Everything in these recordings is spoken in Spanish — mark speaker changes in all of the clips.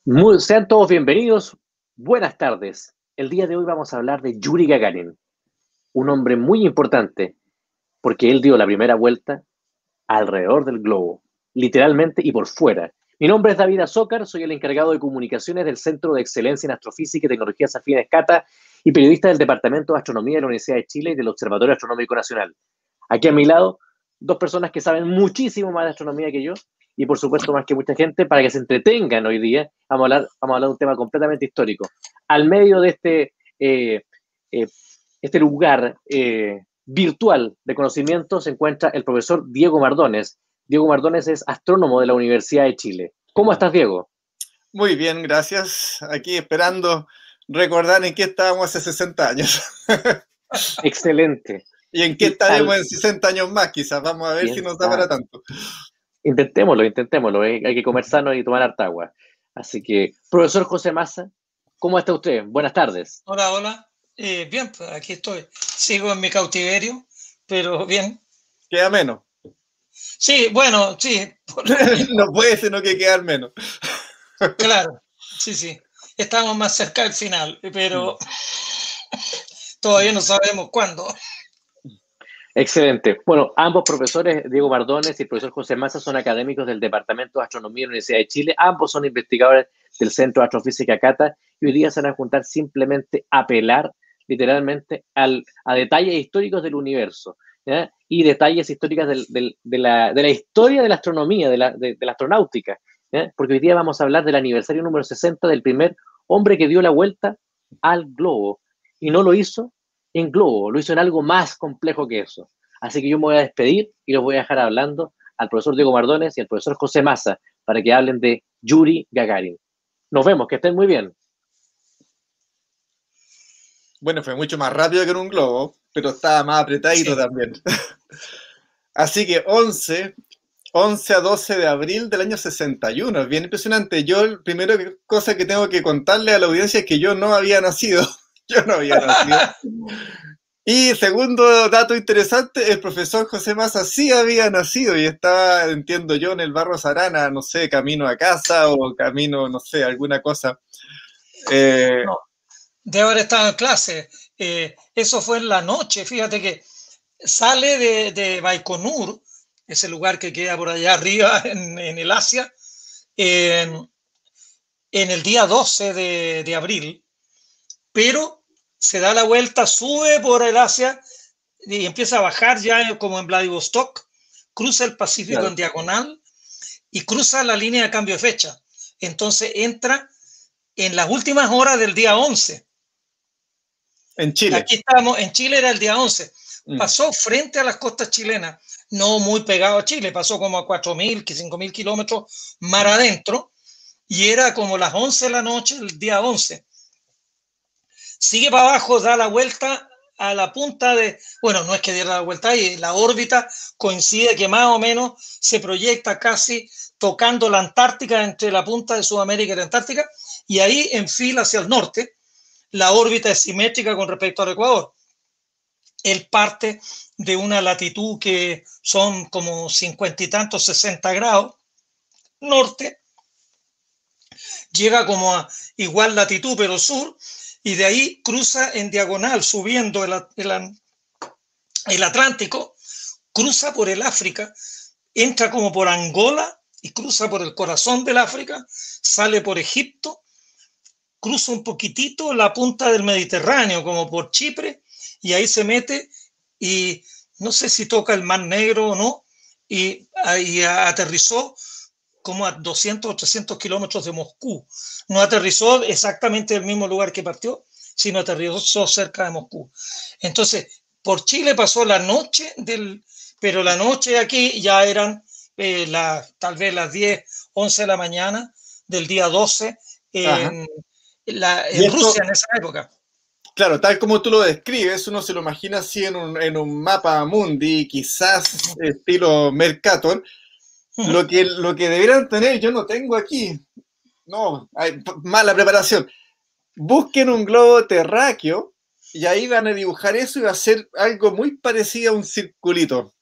Speaker 1: Sean todos bienvenidos. Buenas tardes. El día de hoy vamos a hablar de Yuri Gagarin, un hombre muy importante porque él dio la primera vuelta alrededor del globo, literalmente y por fuera. Mi nombre es David Azócar, soy el encargado de comunicaciones del Centro de Excelencia en Astrofísica y Tecnologías Afines CATA y periodista del Departamento de Astronomía de la Universidad de Chile y del Observatorio Astronómico Nacional. Aquí a mi lado, dos personas que saben muchísimo más de astronomía que yo y por supuesto más que mucha gente para que se entretengan hoy día. Vamos a hablar de un tema completamente histórico. Al medio de este lugar virtual de conocimiento se encuentra el profesor Diego Mardones. Diego Mardones es astrónomo de la Universidad de Chile. ¿Cómo estás, Diego?
Speaker 2: Muy bien, gracias. Aquí esperando recordar en qué estábamos hace 60 años.
Speaker 1: Excelente.
Speaker 2: Y en qué estaremos en 60 años más, quizás. Vamos a ver si nos da para tanto.
Speaker 1: Intentémoslo. Hay que comer sano y tomar harta agua. Así que, profesor José Massa, ¿cómo está usted? Buenas tardes.
Speaker 3: Hola. Bien, pues aquí estoy. Sigo en mi cautiverio, pero bien.
Speaker 2: Queda menos.
Speaker 3: Sí, bueno, sí.
Speaker 2: No puede sino que quedar menos.
Speaker 3: Claro, sí. Estamos más cerca del final, pero todavía no sabemos cuándo.
Speaker 1: Excelente. Bueno, ambos profesores, Diego Mardones y el profesor José Massa, son académicos del Departamento de Astronomía de la Universidad de Chile. Ambos son investigadores del Centro de Astrofísica CATA y hoy día se van a juntar simplemente a apelar literalmente a detalles históricos del universo, ¿ya? Y detalles históricos de la historia de la astronomía, de la astronáutica, ¿ya? Porque hoy día vamos a hablar del aniversario número 60 del primer hombre que dio la vuelta al globo y no lo hizo en globo, lo hizo en algo más complejo que eso. Así que yo me voy a despedir y los voy a dejar hablando al profesor Diego Mardones y al profesor José Massa para que hablen de Yuri Gagarin. Nos vemos, que estén muy bien.
Speaker 2: Bueno, fue mucho más rápido que en un globo, pero estaba más apretadito también. Así que 11 a 12 de abril del año 61, es bien impresionante. Yo, la primera cosa que tengo que contarle a la audiencia es que yo no había nacido. Yo no había nacido. Y segundo dato interesante, el profesor José Massa sí había nacido y estaba, entiendo yo, en el Barros Arana, no sé, camino a casa o camino, no sé, alguna cosa.
Speaker 3: No, de haber estado en clase. Eso fue en la noche. Fíjate que sale de Baikonur, ese lugar que queda por allá arriba en el Asia, en el día 12 de abril, pero se da la vuelta, sube por el Asia y empieza a bajar ya como en Vladivostok, cruza el Pacífico en diagonal y cruza la línea de cambio de fecha. Entonces entra en las últimas horas del día 11.
Speaker 2: En Chile.
Speaker 3: Aquí estamos, en Chile era el día 11. Pasó frente a las costas chilenas, no muy pegado a Chile, pasó como a 4.000, 5.000 kilómetros mar adentro y era como las 11 de la noche el día 11. Sigue para abajo, da la vuelta a la punta de, bueno, no es que diera la vuelta ahí, la órbita coincide que más o menos se proyecta casi tocando la Antártica, entre la punta de Sudamérica y la Antártica, y ahí enfila hacia el norte. La órbita es simétrica con respecto al Ecuador. Él parte de una latitud que son como 50 y tantos, 60 grados norte, llega como a igual latitud pero sur, y de ahí cruza en diagonal, subiendo el Atlántico, cruza por el África, entra como por Angola y cruza por el corazón del África, sale por Egipto, cruza un poquitito la punta del Mediterráneo, como por Chipre, y ahí se mete y no sé si toca el Mar Negro o no, y ahí aterrizó como a 200 o 300 kilómetros de Moscú. No aterrizó exactamente en el mismo lugar que partió, sino aterrizó cerca de Moscú. Entonces, por Chile pasó la noche pero la noche aquí ya eran tal vez las 10, 11 de la mañana del día 12 en Rusia en esa época.
Speaker 2: Claro, tal como tú lo describes, uno se lo imagina así en un mapa mundi, quizás estilo Mercator. Lo que debieran tener, yo no tengo aquí. No, hay mala preparación. Busquen un globo terráqueo y ahí van a dibujar eso y va a ser algo muy parecido a un circulito.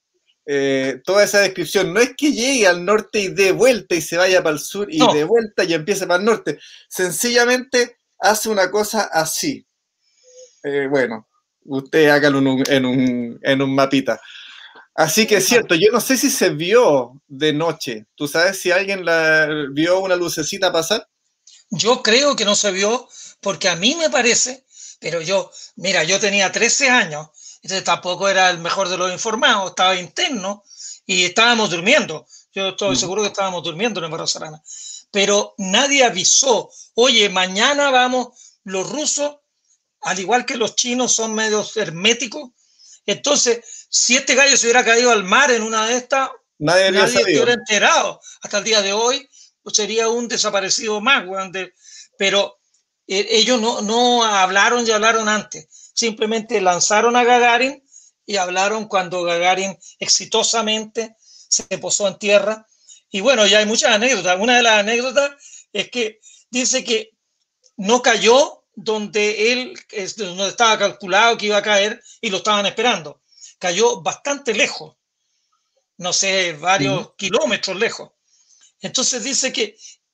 Speaker 2: toda esa descripción. No es que llegue al norte y dé vuelta y se vaya para el sur y de vuelta y empiece para el norte. Sencillamente hace una cosa así. Bueno, usted hágalo en un mapita. Así que es cierto, yo no sé si se vio de noche. ¿Tú sabes si alguien vio una lucecita pasar?
Speaker 3: Yo creo que no se vio, porque a mí me parece, pero mira, yo tenía 13 años, entonces tampoco era el mejor de los informados, estaba interno y estábamos durmiendo. Yo estoy seguro que estábamos durmiendo en el Barrio Sarana. Pero nadie avisó, oye, mañana vamos, los rusos, al igual que los chinos, son medios herméticos. Entonces, si este gallo se hubiera caído al mar en una de estas, nadie se hubiera enterado. Hasta el día de hoy pues sería un desaparecido más. Pero ellos no hablaron y hablaron antes. Simplemente lanzaron a Gagarin y hablaron cuando Gagarin exitosamente se posó en tierra. Y bueno, ya hay muchas anécdotas. Una de las anécdotas es que dice que no cayó donde estaba calculado que iba a caer y lo estaban esperando. Cayó bastante lejos, no sé, varios kilómetros lejos. Entonces dice que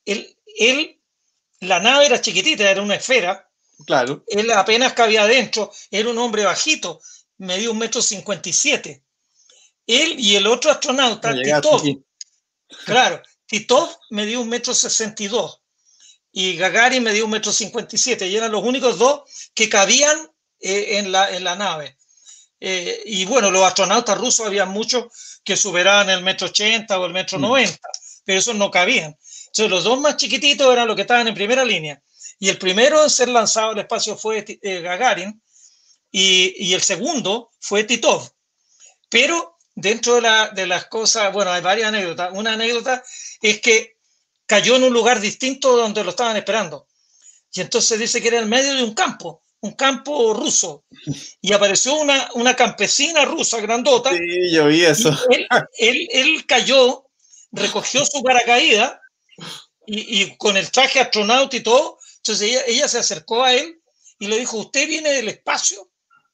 Speaker 3: la nave era chiquitita, era una esfera.
Speaker 2: Claro.
Speaker 3: Él apenas cabía adentro, era un hombre bajito, medía 1,57 m. Él y el otro astronauta, Titov, claro, Titov medía 1,62 m. Y Gagarin medía 1,57 m, y eran los únicos dos que cabían en la nave. Y bueno, los astronautas rusos había muchos que superaban el 1,80 m o el 1,90 m, pero esos no cabían. Entonces los dos más chiquititos eran los que estaban en primera línea. Y el primero en ser lanzado al espacio fue Gagarin, y el segundo fue Titov. Pero dentro de las cosas, bueno, hay varias anécdotas. Una anécdota es que cayó en un lugar distinto donde lo estaban esperando. Y entonces dice que era en medio de un campo ruso. Y apareció una campesina rusa grandota.
Speaker 2: Sí, yo vi eso.
Speaker 3: Él cayó, recogió su paracaídas y con el traje astronauta y todo. Entonces ella se acercó a él y le dijo, ¿usted viene del espacio?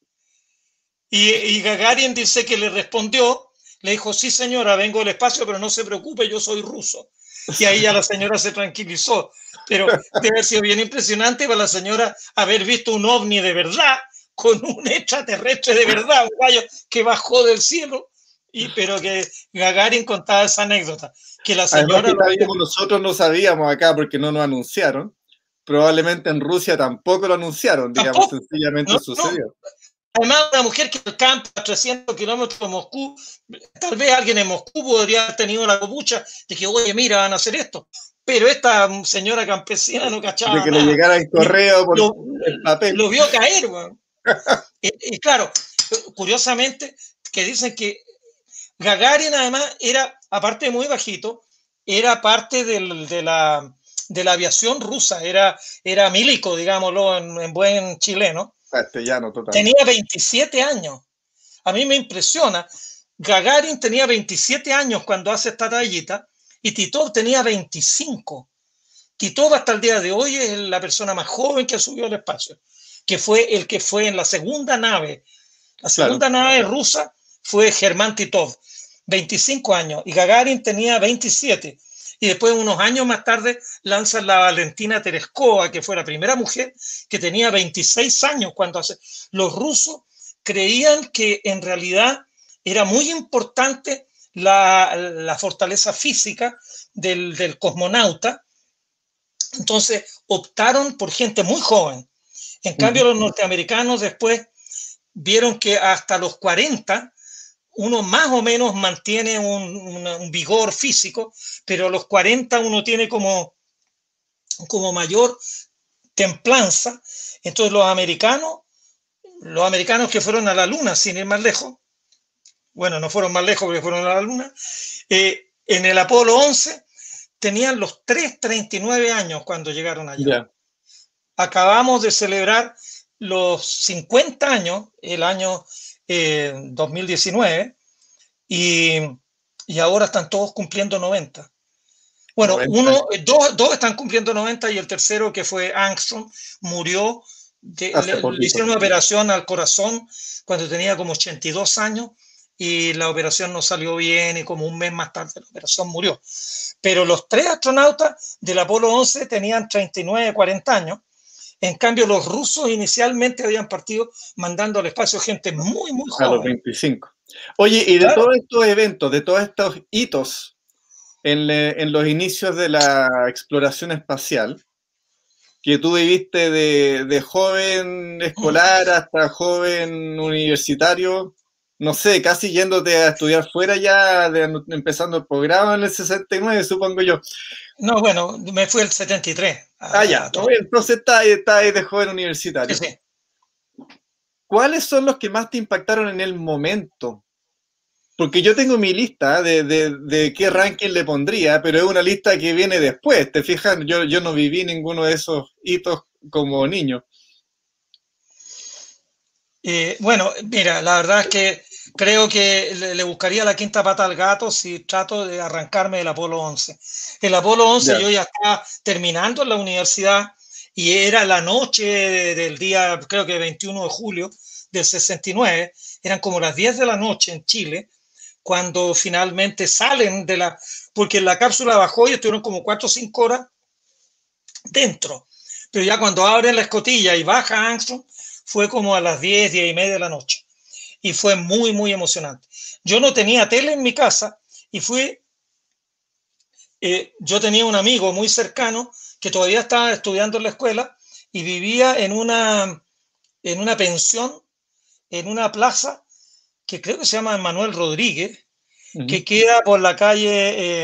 Speaker 3: Y Gagarin dice que le respondió, le dijo, sí señora, vengo del espacio, pero no se preocupe, yo soy ruso. Y ahí ya la señora se tranquilizó. Pero debe haber sido bien impresionante para la señora haber visto un ovni de verdad, con un extraterrestre de verdad, un gallo que bajó del cielo, pero que Gagarin contaba esa anécdota. Que la señora...
Speaker 2: Además, nosotros no sabíamos acá porque no nos anunciaron. Probablemente en Rusia tampoco lo anunciaron, digamos, sencillamente sucedió.
Speaker 3: Además, una mujer que campa a 300 kilómetros de Moscú, tal vez alguien en Moscú podría haber tenido la copucha de que, oye, mira, van a hacer esto. Pero esta señora campesina no cachaba
Speaker 2: de que
Speaker 3: nada.
Speaker 2: Le llegara el correo por el papel.
Speaker 3: Lo vio caer, güey. Y claro, curiosamente, que dicen que Gagarin además era, aparte de muy bajito, era parte de la aviación rusa, era milico, digámoslo en buen chileno.
Speaker 2: Castellano, total.
Speaker 3: Tenía 27 años. A mí me impresiona. Gagarin tenía 27 años cuando hace esta tallita y Titov tenía 25. Titov hasta el día de hoy es la persona más joven que subió al espacio, que fue el que fue en la segunda nave. La segunda nave rusa fue Germán Titov, 25 años, y Gagarin tenía 27. Y después, unos años más tarde, lanzan la Valentina Tereskova, que fue la primera mujer que tenía 26 años cuando hace. Los rusos creían que en realidad era muy importante la fortaleza física del cosmonauta. Entonces optaron por gente muy joven. En cambio, los norteamericanos después vieron que hasta los 40 uno más o menos mantiene un vigor físico, pero a los 40 uno tiene como mayor templanza. Entonces los americanos que fueron a la luna, sin ir más lejos, bueno, no fueron más lejos porque fueron a la luna, en el Apolo 11 tenían los 39 años cuando llegaron allá. Yeah. Acabamos de celebrar los 50 años, el año 2019, y ahora están todos cumpliendo 90. Bueno, 90. Dos están cumpliendo 90 y el tercero, que fue Armstrong, murió. Le hicieron una operación al corazón cuando tenía como 82 años y la operación no salió bien y como un mes más tarde la operación murió. Pero los 3 astronautas del Apolo 11 tenían 39, 40 años. En cambio, los rusos inicialmente habían partido mandando al espacio gente muy, muy joven.
Speaker 2: A los 25. Oye, y de
Speaker 3: Claro.
Speaker 2: todos estos eventos, de todos estos hitos en los inicios de la exploración espacial, que tú viviste de joven escolar hasta joven universitario, no sé, casi yéndote a estudiar fuera ya, empezando el programa en el 69, supongo yo.
Speaker 3: No, bueno, me fui el 73.
Speaker 2: Ya, entonces está ahí de joven universitario.
Speaker 3: Sí, sí.
Speaker 2: ¿Cuáles son los que más te impactaron en el momento? Porque yo tengo mi lista de qué ranking le pondría, pero es una lista que viene después, ¿te fijas? Yo no viví ninguno de esos hitos como niño.
Speaker 3: Bueno, mira, la verdad es que creo que le buscaría la quinta pata al gato si trato de arrancarme del Apolo 11. El Apolo 11 yo ya estaba terminando en la universidad y era la noche del día, creo que 21 de julio del 69, eran como las 10 de la noche en Chile, cuando finalmente salen de la... Porque la cápsula bajó y estuvieron como 4 o 5 horas dentro. Pero ya cuando abren la escotilla y baja Armstrong, fue como a las 10, 10 y media de la noche. Y fue muy, muy emocionante. Yo no tenía tele en mi casa y yo tenía un amigo muy cercano que todavía estaba estudiando en la escuela y vivía en una pensión, en una plaza que creo que se llama Manuel Rodríguez, que queda por la calle...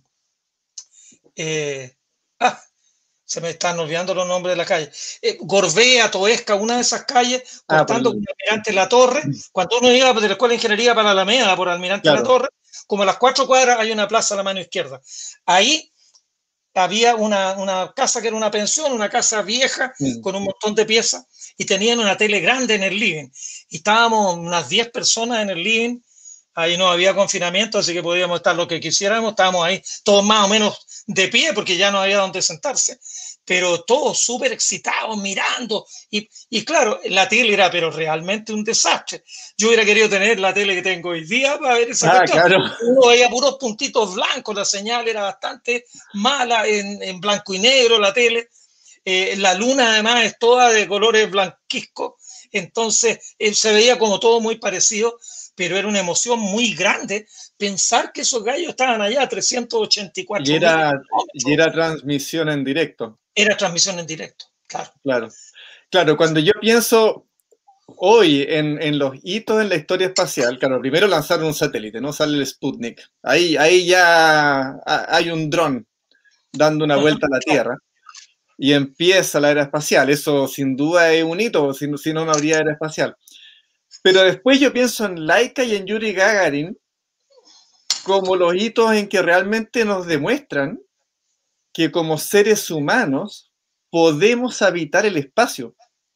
Speaker 3: se me están olvidando los nombres de la calle. Gorbea, Toesca, una de esas calles, cortando con Almirante La Torre. Cuando uno iba de la Escuela de Ingeniería para la Alameda, por Almirante La Torre, como a las 4 cuadras hay una plaza a la mano izquierda. Ahí había una casa que era una pensión, una casa vieja, con un montón de piezas, y tenían una tele grande en el living. Y estábamos unas 10 personas en el living. Ahí no había confinamiento, así que podíamos estar lo que quisiéramos. Estábamos ahí todos más o menos de pie porque ya no había donde sentarse, pero todos súper excitados mirando. Y claro, la tele era pero realmente un desastre. Yo hubiera querido tener la tele que tengo hoy día para ver esa cuestión. Claro. Uno veía puros puntitos blancos, la señal era bastante mala, en blanco y negro la tele. La luna además es toda de colores blanquiscos, entonces se veía como todo muy parecido, pero era una emoción muy grande pensar que esos gallos estaban allá a 384
Speaker 2: y era transmisión en directo.
Speaker 3: Era transmisión en directo, claro.
Speaker 2: Claro, cuando yo pienso hoy en los hitos en la historia espacial, claro, primero lanzaron un satélite, ¿no? Sale el Sputnik. Ahí ya hay un dron dando una vuelta a la Tierra y empieza la era espacial. Eso sin duda es un hito, si no, no habría era espacial. Pero después yo pienso en Laika y en Yuri Gagarin como los hitos en que realmente nos demuestran que como seres humanos podemos habitar el espacio.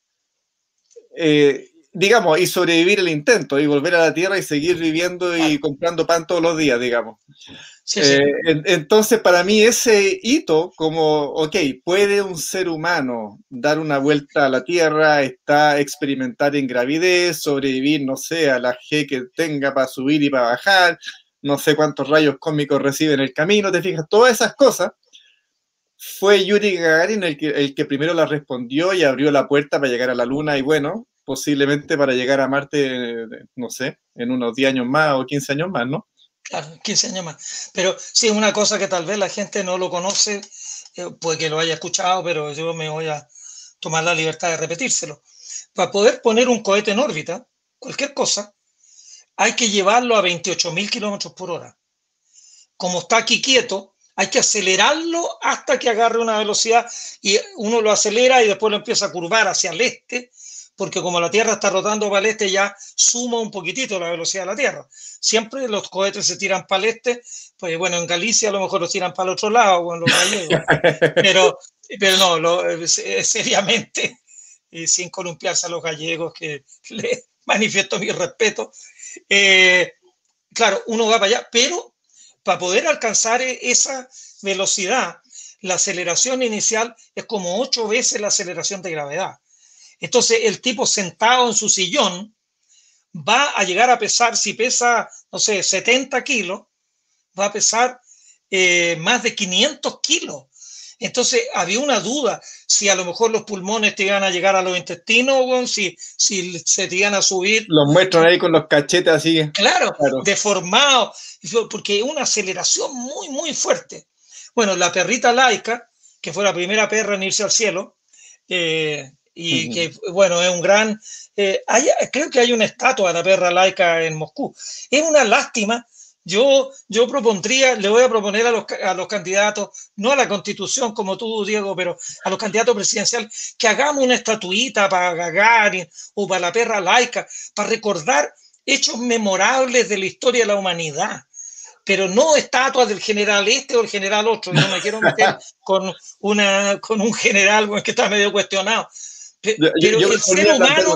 Speaker 2: Digamos, y sobrevivir el intento, y volver a la Tierra y seguir viviendo y comprando pan todos los días, digamos. Sí. Entonces, para mí ese hito, como, ok, puede un ser humano dar una vuelta a la Tierra, experimentar en gravidez, sobrevivir, no sé, a la G que tenga para subir y para bajar, no sé cuántos rayos cósmicos recibe en el camino, te fijas, todas esas cosas. Fue Yuri Gagarin el que primero la respondió y abrió la puerta para llegar a la Luna y bueno, posiblemente para llegar a Marte, no sé, en unos 10 años más o 15 años más, ¿no?
Speaker 3: Claro, 15 años más. Pero sí, una cosa que tal vez la gente no lo conoce, puede que lo haya escuchado, pero yo me voy a tomar la libertad de repetírselo. Para poder poner un cohete en órbita, cualquier cosa, hay que llevarlo a 28.000 kilómetros por hora. Como está aquí quieto, hay que acelerarlo hasta que agarre una velocidad y uno lo acelera y después lo empieza a curvar hacia el este, porque como la Tierra está rotando para el este ya suma un poquitito la velocidad de la Tierra. Siempre los cohetes se tiran para el este, pues bueno, en Galicia a lo mejor los tiran para el otro lado, o en los gallegos, pero no, seriamente, y sin columpiarse a los gallegos, que les manifiesto mi respeto. Claro, uno va para allá, pero para poder alcanzar esa velocidad, la aceleración inicial es como 8 veces la aceleración de gravedad. Entonces, el tipo sentado en su sillón va a llegar a pesar, si pesa, no sé, 70 kilos, va a pesar más de 500 kilos. Entonces había una duda si a lo mejor los pulmones te iban a llegar a los intestinos, si se te iban a subir.
Speaker 2: Los muestran ahí con los cachetes así.
Speaker 3: Claro, deformados, porque una aceleración muy, muy fuerte. Bueno, la perrita Laika, que fue la primera perra en irse al cielo, y que, bueno, es un gran... creo que hay una estatua de la perra Laika en Moscú. Es una lástima. Yo propondría, le voy a proponer a los candidatos, no a la Constitución como tú, Diego, pero a los candidatos presidenciales, que hagamos una estatuita para Gagarin o para la perra Laika, para recordar hechos memorables de la historia de la humanidad, pero no estatuas del general este o el general otro. Yo no me quiero meter con un general que está medio cuestionado. Pero
Speaker 2: yo
Speaker 3: el ser humano...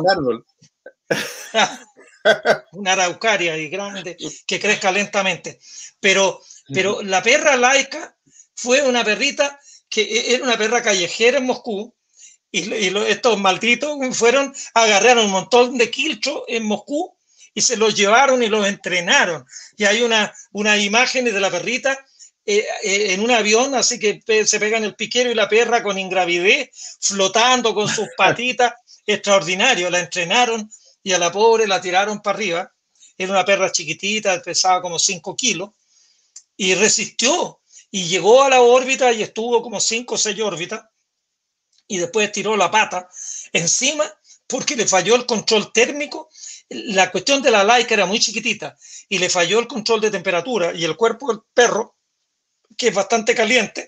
Speaker 3: Una araucaria y grande que crezca lentamente. Pero la perra Laika fue una perrita que era una perra callejera en Moscú, y estos malditos agarraron un montón de quiltros en Moscú y se los llevaron y los entrenaron. Y hay unas imágenes de la perrita en un avión, así que se pegan el piquero y la perra con ingravidez, flotando con sus patitas, extraordinario. La entrenaron y a la pobre la tiraron para arriba. Era una perra chiquitita, pesaba como 5 kilos, y resistió, y llegó a la órbita y estuvo como 5 o 6 órbitas, y después tiró la pata encima porque le falló el control térmico. La cuestión de la Laika era muy chiquitita, y le falló el control de temperatura, y el cuerpo del perro, que es bastante caliente,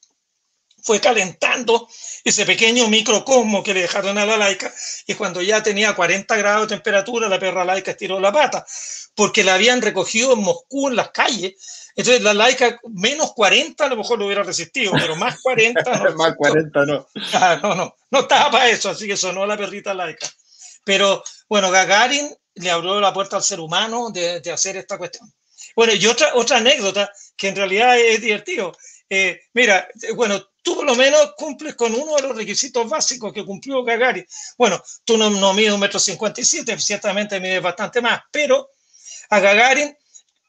Speaker 3: fue calentando ese pequeño microcosmo que le dejaron a la Laika, y cuando ya tenía 40 grados de temperatura, la perra Laika estiró la pata, porque la habían recogido en Moscú, en las calles. Entonces la Laika, menos 40 a lo mejor lo hubiera resistido, pero más 40 no.
Speaker 2: Más 40 no.
Speaker 3: No estaba para eso, así que sonó la perrita Laika. Pero bueno, Gagarin le abrió la puerta al ser humano de hacer esta cuestión. Bueno, y otra anécdota que en realidad es divertido. Mira, bueno, tú por lo menos cumples con uno de los requisitos básicos que cumplió Gagarin. Bueno, tú no mides 1,57 m, ciertamente mides bastante más, pero a Gagarin,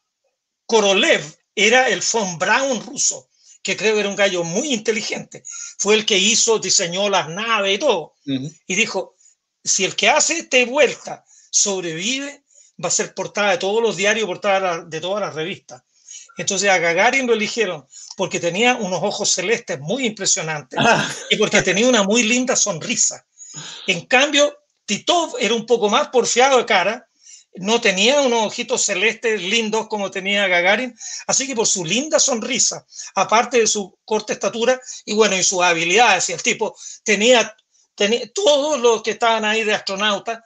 Speaker 3: Korolev era el von Braun ruso, que creo que era un gallo muy inteligente. Fue el que diseñó las naves y todo. Y dijo, si el que hace esta vuelta sobrevive, va a ser portada de todos los diarios, portada de todas las revistas. Entonces a Gagarin lo eligieron porque tenía unos ojos celestes muy impresionantes y porque tenía una muy linda sonrisa. En cambio, Titov era un poco más porfiado de cara, no tenía unos ojitos celestes lindos como tenía Gagarin, así que por su linda sonrisa, aparte de su corta estatura y bueno, y sus habilidades, y el tipo tenía todos los que estaban ahí de astronautas,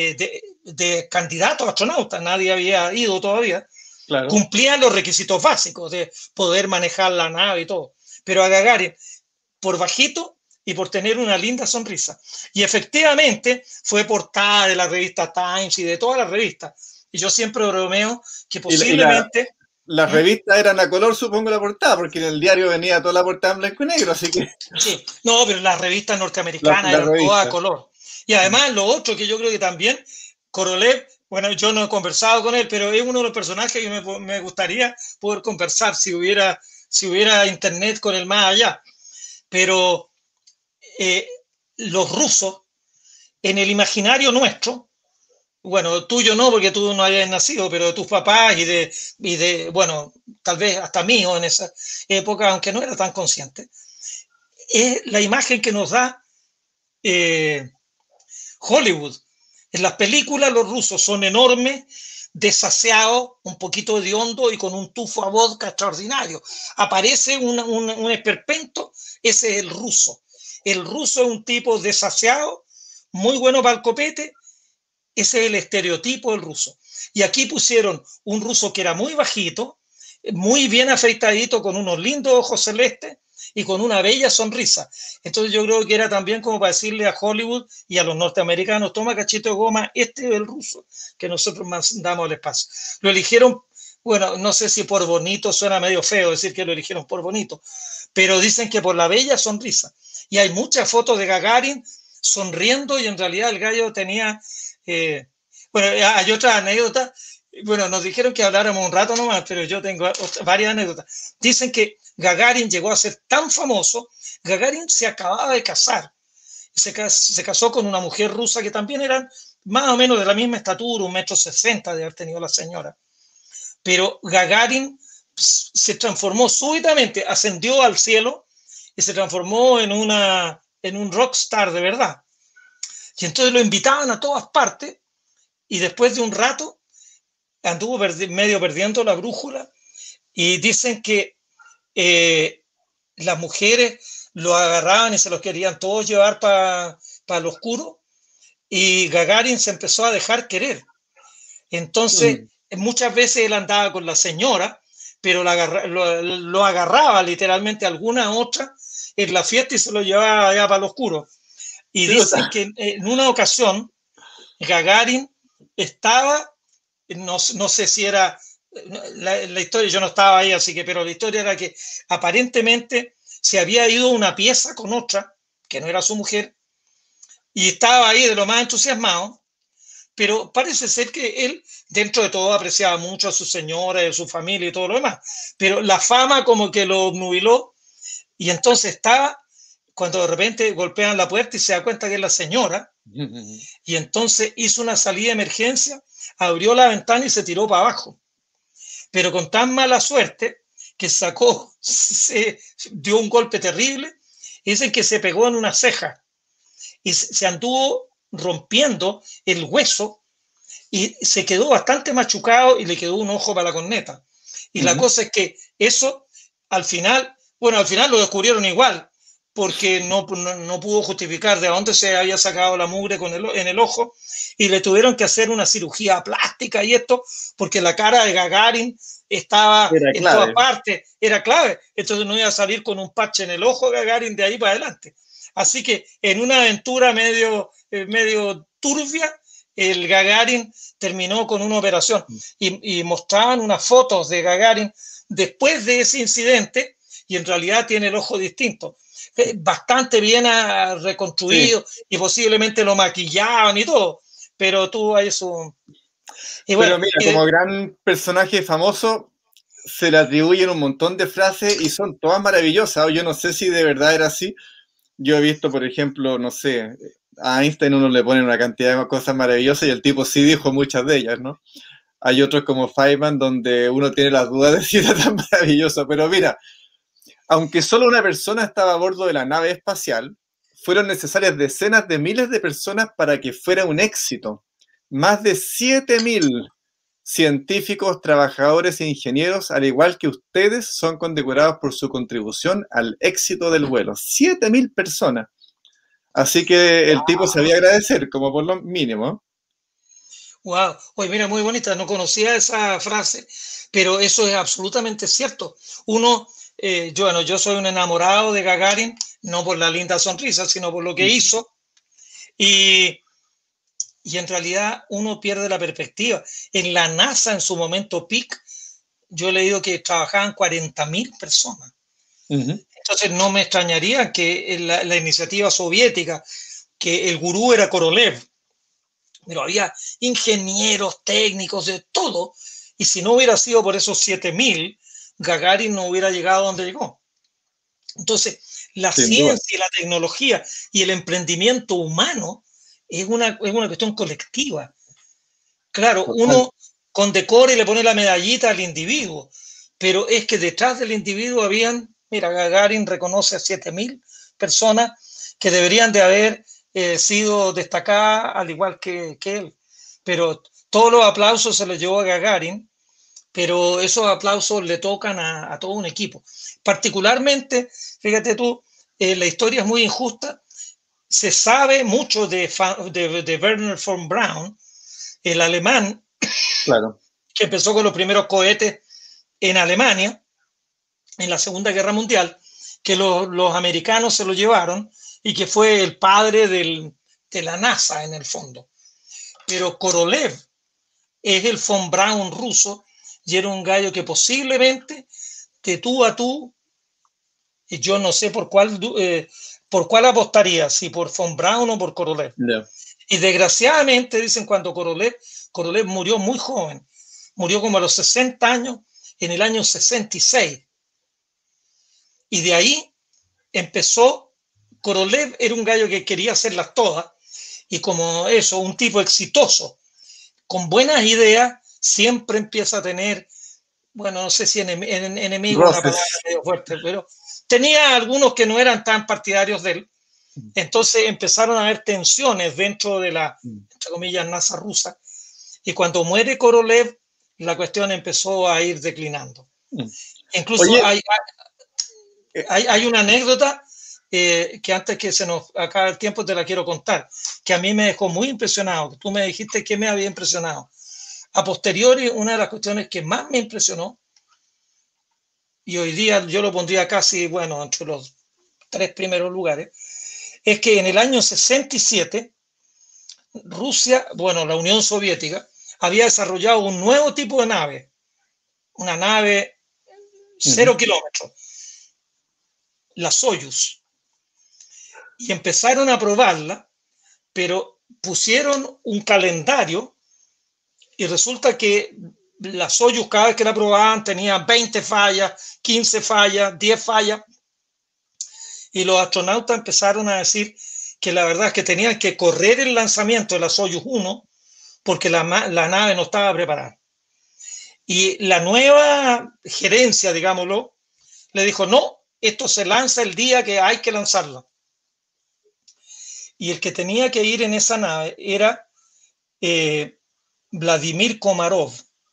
Speaker 3: de candidatos a astronautas, nadie había ido todavía. Claro. Cumplían los requisitos básicos de poder manejar la nave y todo. Pero a Gagarin, por bajito y por tener una linda sonrisa. Y efectivamente fue portada de la revista Times y de todas las revistas. Y yo siempre bromeo que posiblemente...
Speaker 2: Las revistas eran a color, supongo, la portada, porque en el diario venía toda la portada en blanco y negro, así que...
Speaker 3: Sí, no, pero las revistas norteamericanas eran todas a color. Y además lo otro que yo creo que también, Korolev, bueno, yo no he conversado con él, pero es uno de los personajes que me gustaría poder conversar si hubiera internet con él más allá. Pero los rusos, en el imaginario nuestro, bueno, tuyo no, porque tú no habías nacido, pero de tus papás y de bueno, tal vez hasta mío en esa época, aunque no era tan consciente, es la imagen que nos da Hollywood. En las películas los rusos son enormes, desaseados, un poquito hediondo y con un tufo a vodka extraordinario. Aparece un esperpento, ese es el ruso. El ruso es un tipo desaseado, muy bueno para el copete, ese es el estereotipo del ruso. Y aquí pusieron un ruso que era muy bajito, muy bien afeitadito, con unos lindos ojos celestes y con una bella sonrisa. Entonces yo creo que era también como para decirle a Hollywood y a los norteamericanos, toma cachito de goma, este es el ruso que nosotros mandamos al espacio. Lo eligieron, bueno, no sé si por bonito, suena medio feo decir que lo eligieron por bonito, pero dicen que por la bella sonrisa. Y hay muchas fotos de Gagarin sonriendo y en realidad el gallo tenía Bueno, hay otra anécdota. Bueno, nos dijeron que habláramos un rato nomás, pero yo tengo varias anécdotas. Dicen que Gagarin llegó a ser tan famoso. Gagarin se acababa de casar. Se casó con una mujer rusa que también eran más o menos de la misma estatura, 1,60 m de haber tenido la señora. Pero Gagarin se transformó súbitamente, ascendió al cielo y se transformó en un rockstar de verdad. Y entonces lo invitaban a todas partes y después de un rato anduvo medio perdiendo la brújula y dicen que las mujeres lo agarraban y se los querían todos llevar para el oscuro y Gagarin se empezó a dejar querer. Entonces, muchas veces él andaba con la señora, pero lo agarraba literalmente alguna otra en la fiesta y se lo llevaba allá para el oscuro. Y dicen que en una ocasión Gagarin estaba, no sé si era la historia, yo no estaba ahí, así que, pero la historia era que aparentemente se había ido a una pieza con otra, que no era su mujer, y estaba ahí de lo más entusiasmado, pero parece ser que él, dentro de todo, apreciaba mucho a su señora, a su familia y todo lo demás, pero la fama como que lo obnubiló, y entonces estaba, cuando de repente golpean la puerta y se da cuenta que es la señora, y entonces hizo una salida de emergencia, abrió la ventana y se tiró para abajo, pero con tan mala suerte que se dio un golpe terrible, y dicen que se pegó en una ceja, y se anduvo rompiendo el hueso, y se quedó bastante machucado y le quedó un ojo para la corneta. Y la cosa es que eso, al final lo descubrieron igual, porque no pudo justificar de dónde se había sacado la mugre en el ojo, y le tuvieron que hacer una cirugía plástica y esto, porque la cara de Gagarin estaba en todas partes, era clave, entonces no iba a salir con un parche en el ojo Gagarin de ahí para adelante. Así que en una aventura medio turbia, el Gagarin terminó con una operación y mostraban unas fotos de Gagarin después de ese incidente y en realidad tiene el ojo distinto. Bastante bien reconstruido, sí. Y posiblemente lo maquillaban y todo, pero tuvo ahí su...
Speaker 2: Y bueno, pero mira, como gran personaje famoso se le atribuyen un montón de frases y son todas maravillosas. Yo no sé si de verdad era así. Yo he visto, por ejemplo, no sé, a Einstein uno le pone una cantidad de cosas maravillosas y el tipo sí dijo muchas de ellas, ¿no? Hay otros como Feynman donde uno tiene las dudas de si era tan maravilloso, pero mira, aunque solo una persona estaba a bordo de la nave espacial, fueron necesarias decenas de miles de personas para que fuera un éxito. Más de 7.000 científicos, trabajadores e ingenieros, al igual que ustedes, son condecorados por su contribución al éxito del vuelo. 7.000 personas. Así que el tipo sabía agradecer, como por lo mínimo.
Speaker 3: Wow, oye, mira, muy bonita. No conocía esa frase, pero eso es absolutamente cierto. Yo soy un enamorado de Gagarin, no por la linda sonrisa, sino por lo que hizo. Y en realidad uno pierde la perspectiva. En la NASA, en su momento peak, yo he leído que trabajaban 40.000 personas. Entonces no me extrañaría que la iniciativa soviética, que el gurú era Korolev, pero había ingenieros, técnicos, de todo, y si no hubiera sido por esos 7.000, Gagarin no hubiera llegado donde llegó. Entonces, la ciencia y la tecnología y el emprendimiento humano es una cuestión colectiva. Claro, uno condecora y le pone la medallita al individuo, pero es que detrás del individuo mira, Gagarin reconoce a 7.000 personas que deberían de haber sido destacadas al igual que él. Pero todos los aplausos se los llevó a Gagarin, pero esos aplausos le tocan a todo un equipo. Particularmente, fíjate tú, la historia es muy injusta. Se sabe mucho de Wernher von Braun, el alemán,
Speaker 2: claro,
Speaker 3: que empezó con los primeros cohetes en Alemania en la Segunda Guerra Mundial, que los americanos se lo llevaron y que fue el padre de la NASA en el fondo. Pero Korolev es el von Braun ruso y era un gallo que posiblemente de tú a tú, y yo no sé por cuál apostaría, si por von Braun o por Korolev.
Speaker 2: No.
Speaker 3: Y desgraciadamente, dicen, cuando Korolev murió muy joven, murió como a los 60 años, en el año 66. Y de ahí empezó, Korolev era un gallo que quería hacerlas todas, y como eso, un tipo exitoso, con buenas ideas, siempre empieza a tener, bueno, no sé si enemigo es una palabra medio fuerte, pero tenía algunos que no eran tan partidarios de él. Entonces empezaron a haber tensiones dentro de la, entre comillas, NASA rusa. Y cuando muere Korolev, la cuestión empezó a ir declinando. Incluso hay una anécdota que antes que se nos acabe el tiempo te la quiero contar, que a mí me dejó muy impresionado. Tú me dijiste que me había impresionado. A posteriori, una de las cuestiones que más me impresionó, y hoy día yo lo pondría casi, bueno, entre los 3 primeros lugares, es que en el año 67, Rusia, bueno, la Unión Soviética, había desarrollado un nuevo tipo de nave, una nave 0 kilómetros, la Soyuz, y empezaron a probarla, pero pusieron un calendario y resulta que la Soyuz cada vez que la probaban tenía 20 fallas, 15 fallas, 10 fallas, y los astronautas empezaron a decir que la verdad es que tenían que correr el lanzamiento de la Soyuz 1 porque la nave no estaba preparada. Y la nueva gerencia, digámoslo, le dijo, no, esto se lanza el día que hay que lanzarlo. Y el que tenía que ir en esa nave era Vladimir Komarov.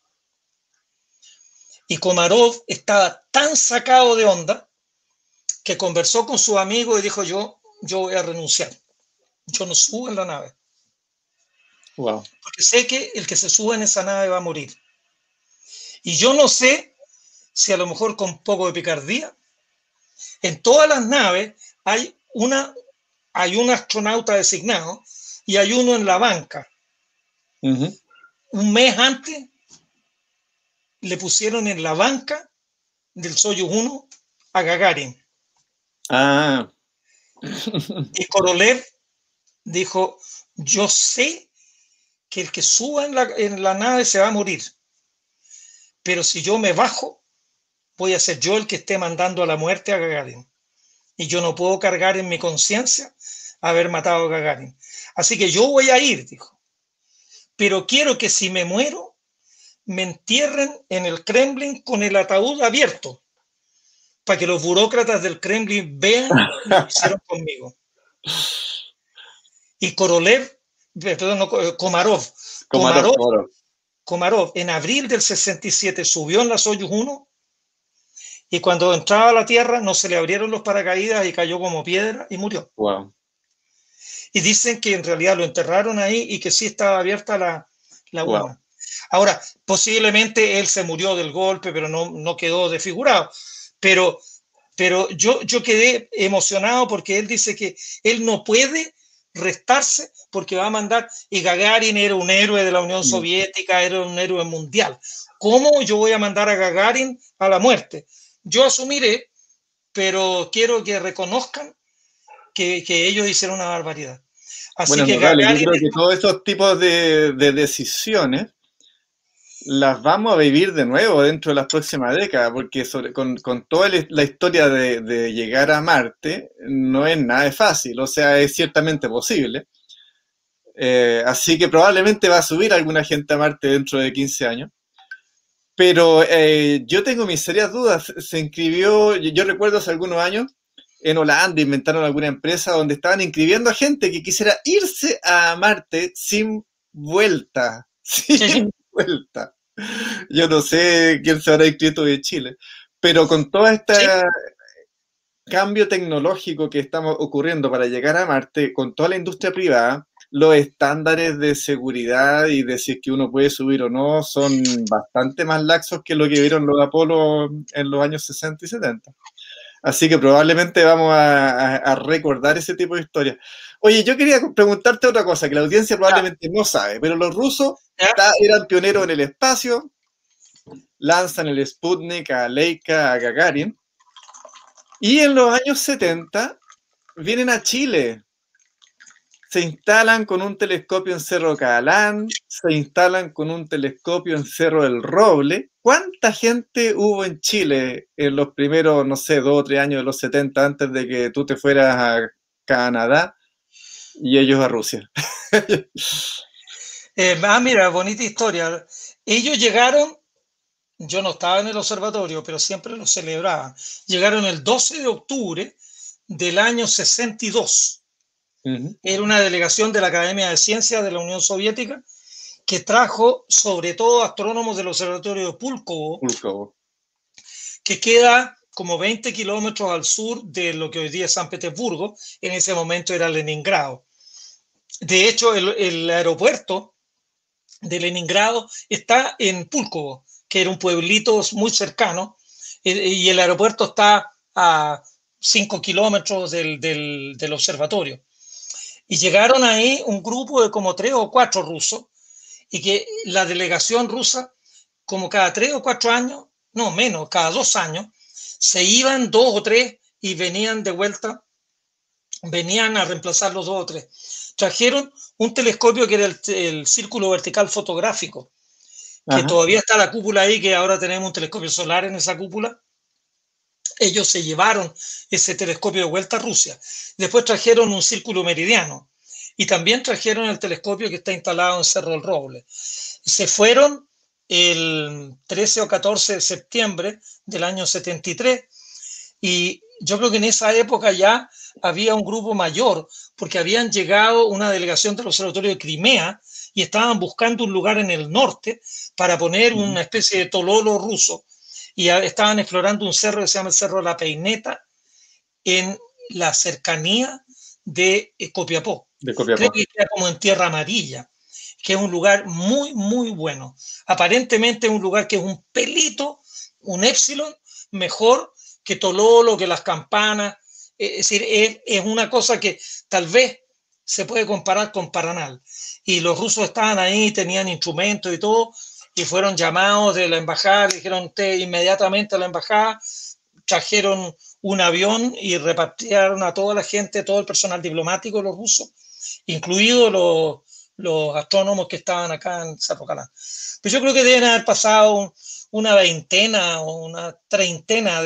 Speaker 3: Y Komarov estaba tan sacado de onda que conversó con su amigo y dijo, yo voy a renunciar. Yo no subo en la nave.
Speaker 2: Wow.
Speaker 3: Porque sé que el que se sube en esa nave va a morir. Y yo no sé si a lo mejor con un poco de picardía, en todas las naves hay un astronauta designado y hay uno en la banca. Un mes antes le pusieron en la banca del Soyuz 1 a Gagarin. Y Korolev dijo, yo sé que el que suba en la nave se va a morir, pero si yo me bajo, voy a ser yo el que esté mandando a la muerte a Gagarin. Y yo no puedo cargar en mi conciencia haber matado a Gagarin. Así que yo voy a ir, dijo. Pero quiero que si me muero, me entierren en el Kremlin con el ataúd abierto, para que los burócratas del Kremlin vean lo que hicieron conmigo. Y Komarov, en abril del 67 subió en la Soyuz 1 y cuando entraba a la Tierra no se le abrieron los paracaídas y cayó como piedra y murió.
Speaker 2: Wow.
Speaker 3: Y dicen que en realidad lo enterraron ahí y que sí estaba abierta la urna. Wow. Ahora, posiblemente él se murió del golpe, pero no quedó desfigurado. Pero yo quedé emocionado porque él dice que él no puede restarse porque va a mandar, y Gagarin era un héroe de la Unión Soviética, era un héroe mundial. ¿Cómo yo voy a mandar a Gagarin a la muerte? Yo asumiré, pero quiero que reconozcan que ellos hicieron una barbaridad.
Speaker 2: Así bueno, que Gagarin, yo creo que todos estos tipos de decisiones las vamos a vivir de nuevo dentro de las próximas décadas, porque con toda la historia de llegar a Marte no es nada fácil, o sea, es ciertamente posible. Así que probablemente va a subir alguna gente a Marte dentro de 15 años. Pero yo tengo mis serias dudas. Se inscribió, yo recuerdo hace algunos años, en Holanda inventaron alguna empresa donde estaban inscribiendo a gente que quisiera irse a Marte sin vuelta. Sin vuelta. Yo no sé quién se habrá inscrito de Chile, pero con todo este cambio tecnológico que estamos ocurriendo para llegar a Marte, con toda la industria privada, los estándares de seguridad y de si es que uno puede subir o no son bastante más laxos que lo que vieron los Apolo en los años 60 y 70. Así que probablemente vamos a recordar ese tipo de historias. Oye, yo quería preguntarte otra cosa que la audiencia probablemente no sabe, pero los rusos eran pioneros en el espacio, lanzan el Sputnik a Leica, a Gagarin, y en los años 70 vienen a Chile. se instalan con un telescopio en Cerro Calán, se instalan con un telescopio en Cerro del Roble. ¿Cuánta gente hubo en Chile en los primeros, no sé, 2 o 3 años de los 70 antes de que tú te fueras a Canadá y ellos a Rusia?
Speaker 3: Mira, bonita historia. Ellos llegaron, yo no estaba en el observatorio, pero siempre lo celebraban. Llegaron el 12 de octubre del año 62. Era una delegación de la Academia de Ciencias de la Unión Soviética que trajo sobre todo astrónomos del observatorio de Púlkovo, que queda como 20 kilómetros al sur de lo que hoy día es San Petersburgo. En ese momento era Leningrado. De hecho, el aeropuerto de Leningrado está en Púlkovo, que era un pueblito muy cercano, y el aeropuerto está a 5 kilómetros del observatorio. Y llegaron ahí un grupo de como 3 o 4 rusos, y que la delegación rusa, como cada 3 o 4 años, no menos, cada 2 años, se iban 2 o 3 y venían de vuelta, venían a reemplazar los 2 o 3. Trajeron un telescopio que era el círculo vertical fotográfico, que todavía está la cúpula ahí, que ahora tenemos un telescopio solar en esa cúpula. Ellos se llevaron ese telescopio de vuelta a Rusia. Después trajeron un círculo meridiano y también trajeron el telescopio que está instalado en Cerro del Roble. Se fueron el 13 o 14 de septiembre del año 73 y yo creo que en esa época ya había un grupo mayor porque habían llegado una delegación del observatorio de Crimea y estaban buscando un lugar en el norte para poner una especie de tololo ruso. Y estaban explorando un cerro que se llama el Cerro de la Peineta en la cercanía de Copiapó. Creo que queda como en Tierra Amarilla, que es un lugar muy, muy bueno. Aparentemente es un lugar que es un pelito, un épsilon, mejor que Tololo, que las Campanas. Es decir, es una cosa que tal vez se puede comparar con Paranal. Y los rusos estaban ahí, tenían instrumentos y todo, y fueron llamados de la embajada, dijeron usted inmediatamente a la embajada, trajeron un avión y repartieron a toda la gente, todo el personal diplomático, los rusos, incluidos los astrónomos que estaban acá en Cerro Calán. Pero yo creo que deben haber pasado una veintena o una treintena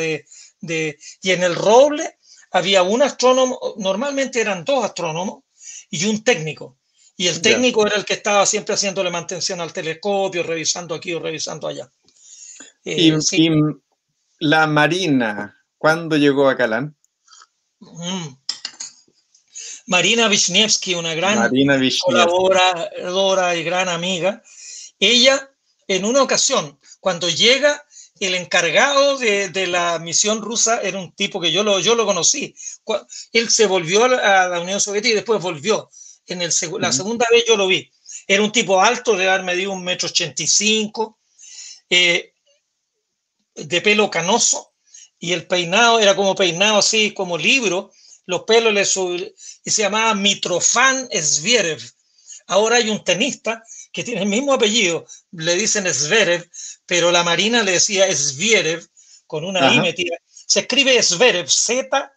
Speaker 3: y en el Roble había un astrónomo, normalmente eran 2 astrónomos y un técnico. Y el técnico era el que estaba siempre haciéndole mantención al telescopio, revisando aquí o revisando allá.
Speaker 2: ¿Y la Marina, cuándo llegó a Calán?
Speaker 3: Marina Wisniewski, una gran colaboradora y gran amiga. Ella, en una ocasión, cuando llega, el encargado de la misión rusa era un tipo que yo lo conocí. Él se volvió a la Unión Soviética y después volvió. La segunda vez yo lo vi. Era un tipo alto, de haber medido 1,85 m, de pelo canoso, y el peinado era como peinado así, como libro. Los pelos y se llamaba Mitrofan Zverev. Ahora hay un tenista que tiene el mismo apellido, le dicen Zverev, pero la Marina le decía Zverev, con una I metida. Se escribe Zverev, Z,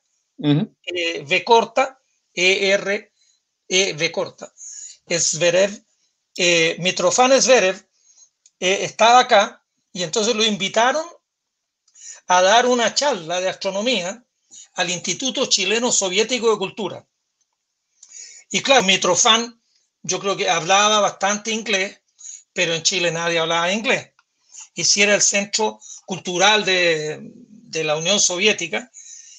Speaker 3: V corta, E-R, V corta. Zverev, Mitrofan Zverev, estaba acá y entonces lo invitaron a dar una charla de astronomía al Instituto Chileno Soviético de Cultura. Y claro, Mitrofan, yo creo que hablaba bastante inglés, pero en Chile nadie hablaba inglés. Y si era el centro cultural de la Unión Soviética,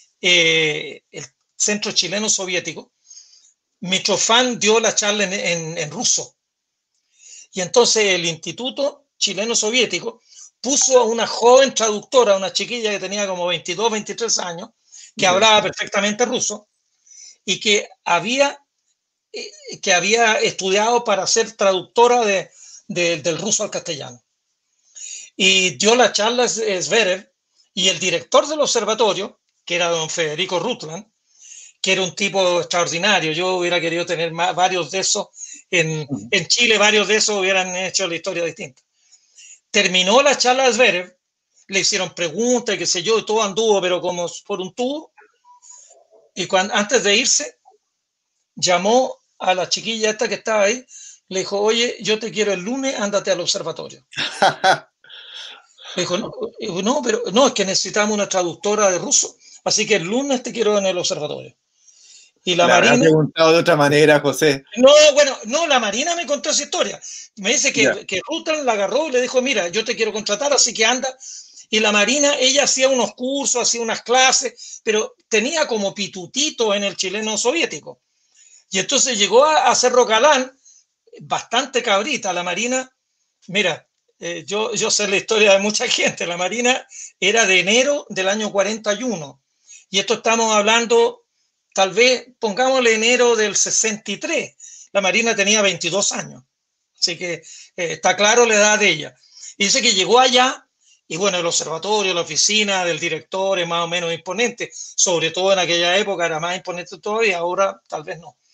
Speaker 3: el centro chileno soviético, Mitrofan dio la charla en ruso. Y entonces el Instituto Chileno Soviético puso a una joven traductora, una chiquilla que tenía como 22, 23 años, que hablaba perfectamente ruso y que había estudiado para ser traductora del ruso al castellano. Y dio la charla Zverev, y el director del observatorio, que era don Federico Rutland, que era un tipo extraordinario. Yo hubiera querido tener varios de esos. En Chile varios de esos hubieran hecho la historia distinta. Terminó la charla de Zverev, le hicieron preguntas, qué sé yo, y todo anduvo, pero como por un tubo. Y antes de irse, llamó a la chiquilla esta que estaba ahí, le dijo, oye, yo te quiero el lunes, ándate al observatorio. Le dijo, no, pero no, es que necesitamos una traductora de ruso, así que el lunes te quiero en el observatorio. Y la Marina...
Speaker 2: preguntado de otra manera, José.
Speaker 3: No, bueno, no, la Marina me contó esa historia. Me dice que Rutland la agarró y le dijo, mira, yo te quiero contratar, así que anda. Y la Marina, ella hacía unos cursos, hacía unas clases, pero tenía como pitutito en el chileno soviético. Y entonces llegó a Cerro Galán, bastante cabrita. La Marina, mira, yo sé la historia de mucha gente. La Marina era de enero del año 41. Y esto estamos hablando, tal vez, pongámosle enero del 63. La Marina tenía 22 años. Así que está claro la edad de ella. Y dice que llegó allá, y bueno, el observatorio, la oficina del director es más o menos imponente. Sobre todo en aquella época era más imponente todavía, ahora tal vez no.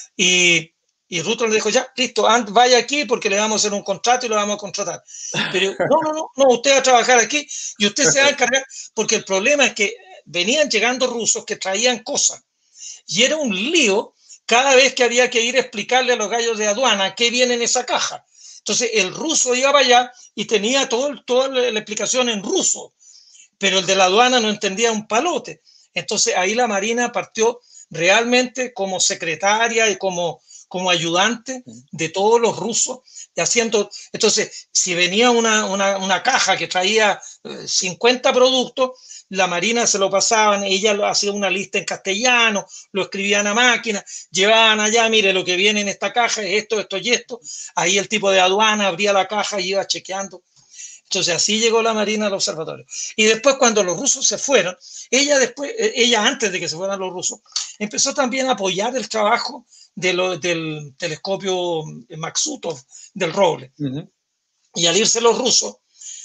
Speaker 3: Y Rutland le dijo, ya, listo, vaya aquí porque le vamos a hacer un contrato y lo vamos a contratar. Pero no, usted va a trabajar aquí y usted se va a encargar, porque el problema es que venían llegando rusos que traían cosas y era un lío cada vez que había que ir a explicarle a los gallos de aduana qué viene en esa caja. Entonces el ruso iba para allá y tenía toda la explicación en ruso, pero el de la aduana no entendía un palote. Entonces ahí la Marina partió realmente como secretaria y como ayudante de todos los rusos, y haciendo, entonces, si venía una caja que traía 50 productos, la Marina se lo pasaban, ella hacía una lista en castellano, lo escribían a máquina, llevaban allá, mire, lo que viene en esta caja es esto, esto y esto, ahí el tipo de aduana abría la caja y iba chequeando. Entonces así llegó la Marina al observatorio. Y después cuando los rusos se fueron, ella antes de que se fueran los rusos, empezó también a apoyar el trabajo del telescopio Maksutov del Roble. Y al irse los rusos,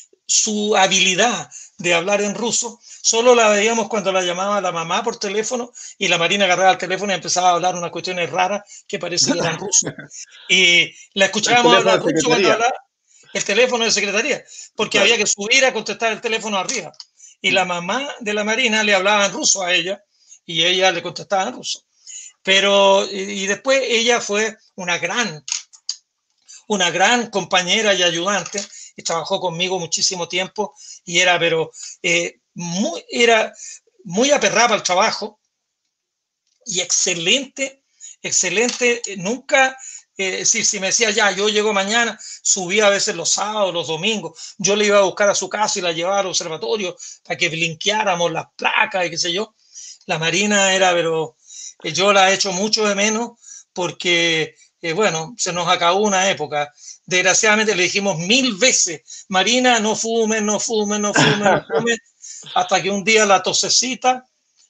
Speaker 3: su habilidad de hablar en ruso solo la veíamos cuando la llamaba la mamá por teléfono y la Marina agarraba el teléfono y empezaba a hablar unas cuestiones raras que parecían que eran rusos. Y la escuchábamos hablar ruso cuando hablaba el teléfono de secretaría, porque había que subir a contestar el teléfono arriba. Y la mamá de la Marina le hablaba en ruso a ella y ella le contestaba en ruso. Pero, y después ella fue una gran compañera y ayudante y trabajó conmigo muchísimo tiempo y era, pero era muy aperrada al trabajo y excelente, nunca... si me decía ya, yo llego mañana, subía a veces los sábados, los domingos, yo le iba a buscar a su casa y la llevaba al observatorio para que blinqueáramos las placas y qué sé yo. La Marina era, pero yo la he hecho mucho de menos porque, bueno, se nos acabó una época. Desgraciadamente le dijimos 1000 veces, Marina, no fume, no fume, no fume, no fume, hasta que un día la tosecita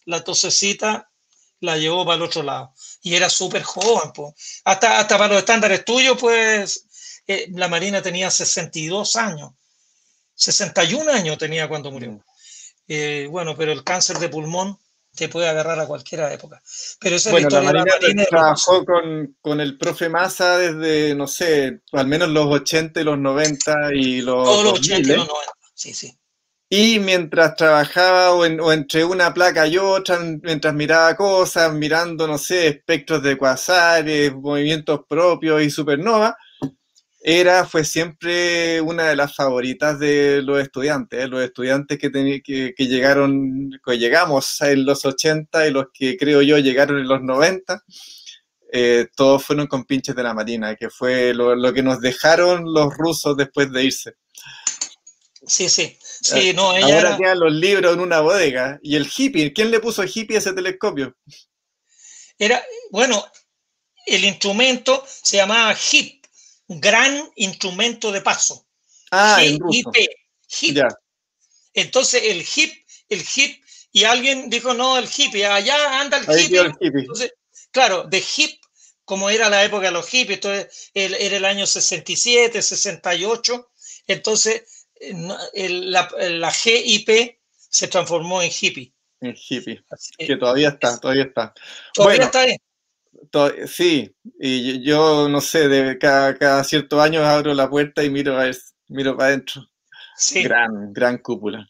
Speaker 3: la llevó para el otro lado. Y era súper joven, pues. Hasta para los estándares tuyos, pues, la Marina tenía 62 años. 61 años tenía cuando murió. Bueno, pero el cáncer de pulmón te puede agarrar a cualquier época. Pero esa es la historia de la Marina.
Speaker 2: Trabajó con el profe Massa desde, no sé, al menos los 80 y los 90 y los
Speaker 3: todos los 80 y los 90, sí, sí.
Speaker 2: Y mientras trabajaba o entre una placa y otra, mientras miraba cosas, mirando, no sé, espectros de cuasares, movimientos propios y supernova, fue siempre una de las favoritas de los estudiantes. Los estudiantes que llegamos en los 80 y los que creo yo llegaron en los 90, todos fueron compinches de la Marina, que fue lo que nos dejaron los rusos después de irse.
Speaker 3: Sí, sí. Sí, no, ella
Speaker 2: ahora quedan los libros en una bodega. Y el hippie, ¿quién le puso hippie a ese telescopio?
Speaker 3: Bueno, el instrumento se llamaba HIP, Gran Instrumento de Paso.
Speaker 2: En ruso.
Speaker 3: HIP. Ya. Entonces el HIP, y alguien dijo, no, el hippie, allá anda el hippie. Entonces, claro, de HIP, como era la época de los hippies, entonces era el año 67, 68, entonces la GIP se transformó en hippie.
Speaker 2: En hippie, que todavía está.
Speaker 3: Todavía está ahí.
Speaker 2: Sí, y yo no sé, cada ciertos años abro la puerta y miro para adentro.
Speaker 3: Sí.
Speaker 2: Gran cúpula.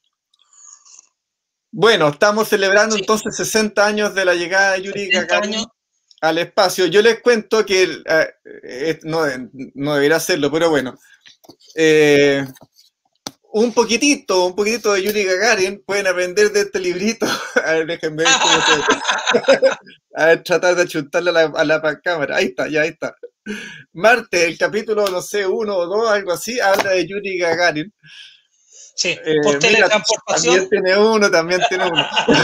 Speaker 2: Bueno, estamos celebrando entonces 60 años de la llegada de Yuri Gagarin. al espacio. Yo les cuento que no, no debería hacerlo, pero bueno. Un poquitito de Yuri Gagarin pueden aprender de este librito. A ver, déjenme ver cómo a ver, tratar de achuntarle a la cámara. Ahí está, ya ahí está. Marte, el capítulo, no sé, 1 o 2, algo así, habla de Yuri Gagarin.
Speaker 3: Sí, por teletransportación.
Speaker 2: También tiene uno.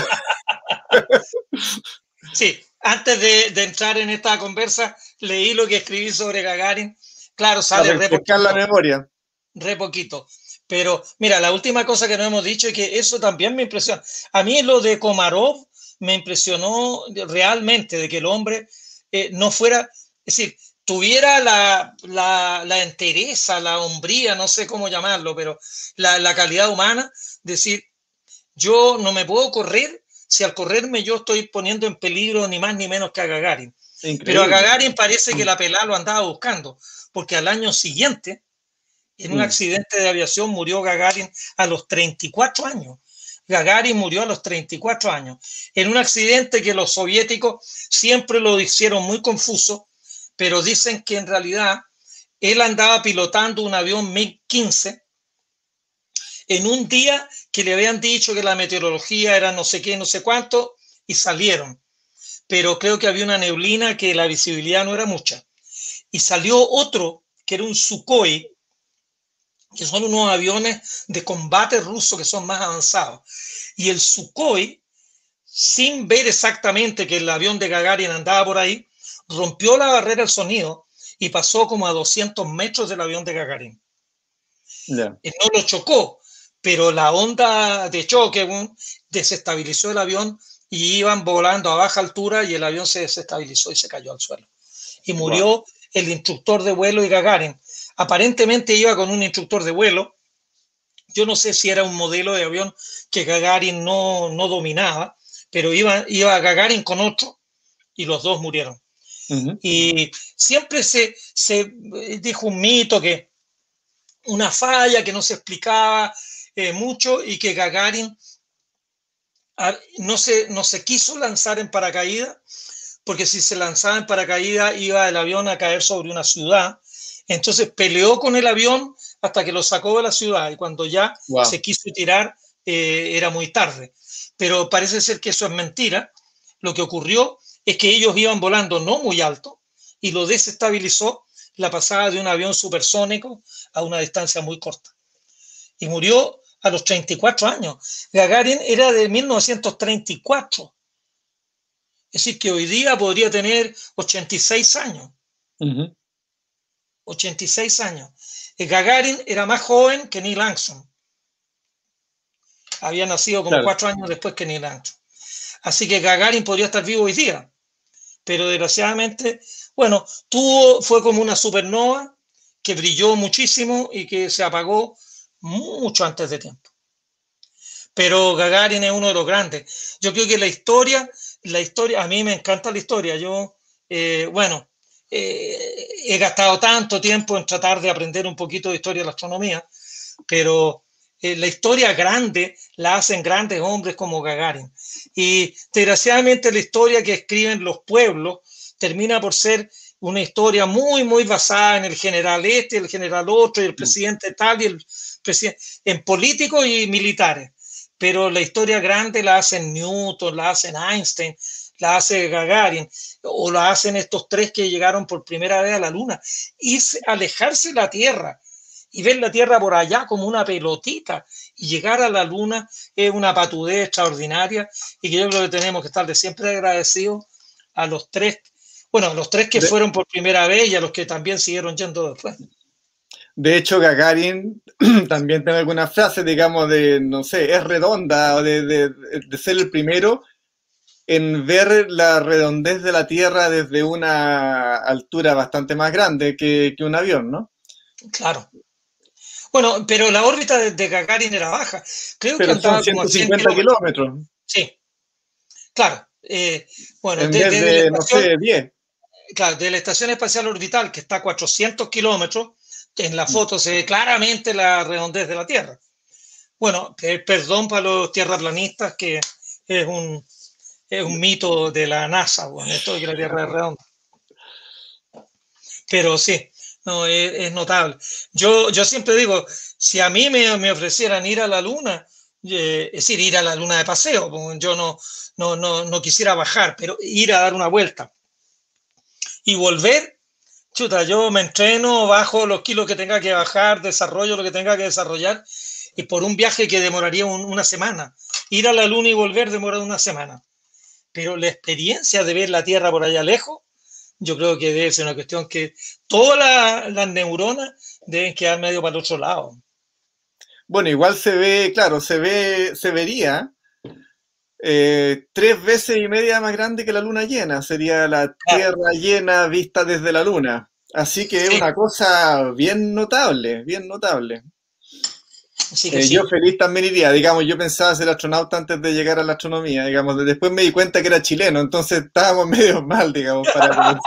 Speaker 3: Sí, antes de entrar en esta conversa, leí lo que escribí sobre Gagarin. Claro, sale
Speaker 2: re poquito. La memoria.
Speaker 3: Re poquito. Pero mira, la última cosa que no hemos dicho es que eso también me impresiona. A mí lo de Komarov me impresionó realmente, de que el hombre no fuera, es decir, tuviera la entereza, la hombría, no sé cómo llamarlo, pero la calidad humana, decir, yo no me puedo correr si al correrme yo estoy poniendo en peligro ni más ni menos que a Gagarin. Increíble. Pero a Gagarin parece que la pelada lo andaba buscando, porque al año siguiente, en un accidente de aviación, murió Gagarin a los 34 años. Gagarin murió a los 34 años, en un accidente que los soviéticos siempre lo hicieron muy confuso, pero dicen que en realidad él andaba pilotando un avión MiG-15 en un día que le habían dicho que la meteorología era no sé qué, no sé cuánto, y salieron. Pero creo que había una neblina que la visibilidad no era mucha. Y salió otro, que era un Sukhoi, que son unos aviones de combate rusos que son más avanzados. Y el Sukhoi, sin ver exactamente que el avión de Gagarin andaba por ahí, rompió la barrera del sonido y pasó como a 200 metros del avión de Gagarin. No lo chocó, pero la onda de choque desestabilizó el avión y iban volando a baja altura y el avión se desestabilizó y se cayó al suelo. Y murió el instructor de vuelo y Gagarin. Aparentemente iba con un instructor de vuelo. Yo no sé si era un modelo de avión que Gagarin no dominaba, pero iba Gagarin con otro y los dos murieron. Y siempre se dijo un mito, que una falla que no se explicaba mucho, y que Gagarin no se quiso lanzar en paracaídas, porque si se lanzaba en paracaídas iba el avión a caer sobre una ciudad. Entonces peleó con el avión hasta que lo sacó de la ciudad, y cuando ya se quiso tirar era muy tarde. Pero parece ser que eso es mentira. Lo que ocurrió es que ellos iban volando no muy alto y lo desestabilizó la pasada de un avión supersónico a una distancia muy corta. Y murió a los 34 años. Gagarin era de 1934. Es decir, que hoy día podría tener 86 años. 86 años. Gagarin era más joven que Neil Armstrong. Había nacido como 4 años después que Neil Armstrong. Así que Gagarin podría estar vivo hoy día. Pero desgraciadamente, bueno, fue como una supernova que brilló muchísimo y que se apagó mucho antes de tiempo. Pero Gagarin es uno de los grandes. Yo creo que la historia, a mí me encanta la historia. Yo, he gastado tanto tiempo en tratar de aprender un poquito de historia de la astronomía, pero la historia grande la hacen grandes hombres como Gagarin. Y desgraciadamente la historia que escriben los pueblos termina por ser una historia muy, muy basada en el general este, el general otro, y el presidente tal, y el presidente, en políticos y militares. Pero la historia grande la hacen Newton, la hacen Einstein, la hace Gagarin, o la hacen estos tres que llegaron por primera vez a la Luna. Alejarse de la Tierra y ver la Tierra por allá como una pelotita y llegar a la Luna es una patudez extraordinaria, y que yo creo que tenemos que estar de siempre agradecidos a los tres, bueno, a los tres que fueron por primera vez y a los que también siguieron yendo después.
Speaker 2: De hecho, Gagarin también tiene algunas frases, digamos, de, no sé, es redonda, o de ser el primero en ver la redondez de la Tierra desde una altura bastante más grande que un avión, ¿no?
Speaker 3: Claro. Bueno, pero la órbita de Gagarin era baja. Creo que andaba
Speaker 2: son 150 como a 100 kilómetros.
Speaker 3: Sí, claro. Bueno,
Speaker 2: en vez de, no sé, 10.
Speaker 3: Claro, de la Estación Espacial Orbital, que está a 400 kilómetros, en la foto se ve claramente la redondez de la Tierra. Bueno, perdón para los tierraplanistas, que es es un mito de la NASA, bueno, esto de que la Tierra es redonda. Pero sí, no, es notable. Yo siempre digo, si a mí me ofrecieran ir a la Luna, es decir, ir a la Luna de paseo, yo no quisiera bajar, pero ir a dar una vuelta y volver, chuta, yo me entreno, bajo los kilos que tenga que bajar, desarrollo lo que tenga que desarrollar, y por un viaje que demoraría una semana. Ir a la Luna y volver demora una semana. Pero la experiencia de ver la Tierra por allá lejos, yo creo que debe ser una cuestión que todas las neuronas deben quedar medio para el otro lado.
Speaker 2: Bueno, igual se ve, claro, se vería 3 veces y media más grande que la luna llena. Sería la Tierra llena vista desde la Luna. Así que es una cosa bien notable, bien notable.
Speaker 3: Así que
Speaker 2: yo feliz también iría, digamos, yo pensaba ser astronauta antes de llegar a la astronomía, digamos, después me di cuenta que era chileno, entonces estábamos medio mal, digamos, para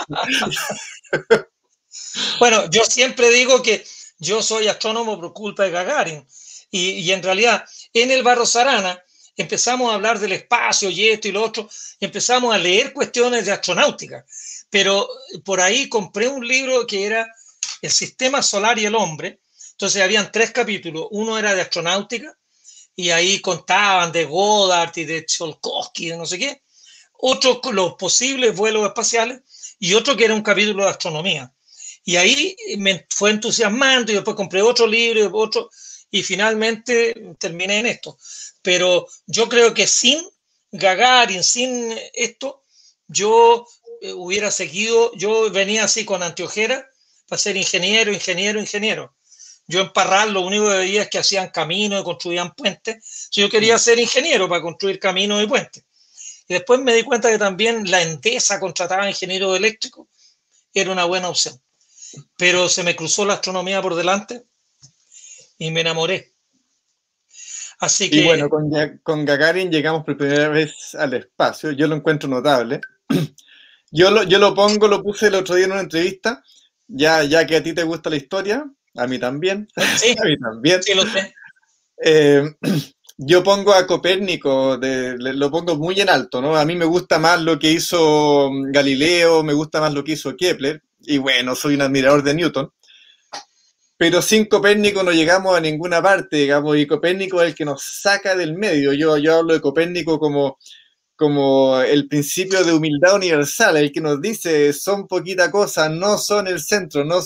Speaker 3: Bueno, yo siempre digo que yo soy astrónomo por culpa de Gagarin, y en realidad en el Barros Arana empezamos a hablar del espacio y esto y lo otro, y empezamos a leer cuestiones de astronáutica, pero por ahí compré un libro que era El Sistema Solar y el Hombre. Entonces habían 3 capítulos, uno era de astronáutica, y ahí contaban de Goddard y de Tsiolkovsky, de no sé qué, otro los posibles vuelos espaciales, y otro que era un capítulo de astronomía. Y ahí me fue entusiasmando, y después compré otro libro, y finalmente terminé en esto. Pero yo creo que sin Gagarin, sin esto, yo hubiera seguido, yo venía así con anteojeras para ser ingeniero. Yo en Parral lo único que veía es que hacían caminos y construían puentes. Yo quería ser ingeniero para construir caminos y puentes. Y después me di cuenta que también la Endesa contrataba ingenieros eléctricos. Era una buena opción. Pero se me cruzó la astronomía por delante y me enamoré. Así que...
Speaker 2: Y bueno, con Gagarin llegamos por primera vez al espacio. Yo lo encuentro notable. Yo lo puse el otro día en una entrevista, ya que a ti te gusta la historia, a mí también.
Speaker 3: Sí,
Speaker 2: a mí también.
Speaker 3: Sí, lo sé.
Speaker 2: Yo pongo a Copérnico, lo pongo muy en alto, ¿no? A mí me gusta más lo que hizo Galileo, me gusta más lo que hizo Kepler, y bueno, soy un admirador de Newton. Pero sin Copérnico no llegamos a ninguna parte, digamos, y Copérnico es el que nos saca del medio. Yo hablo de Copérnico como el principio de humildad universal, el que nos dice, son poquita cosa, no son el centro, ¿no?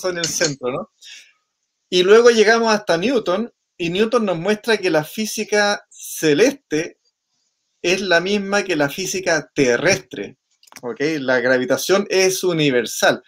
Speaker 2: Y luego llegamos hasta Newton, y Newton nos muestra que la física celeste es la misma que la física terrestre, ¿ok? La gravitación es universal.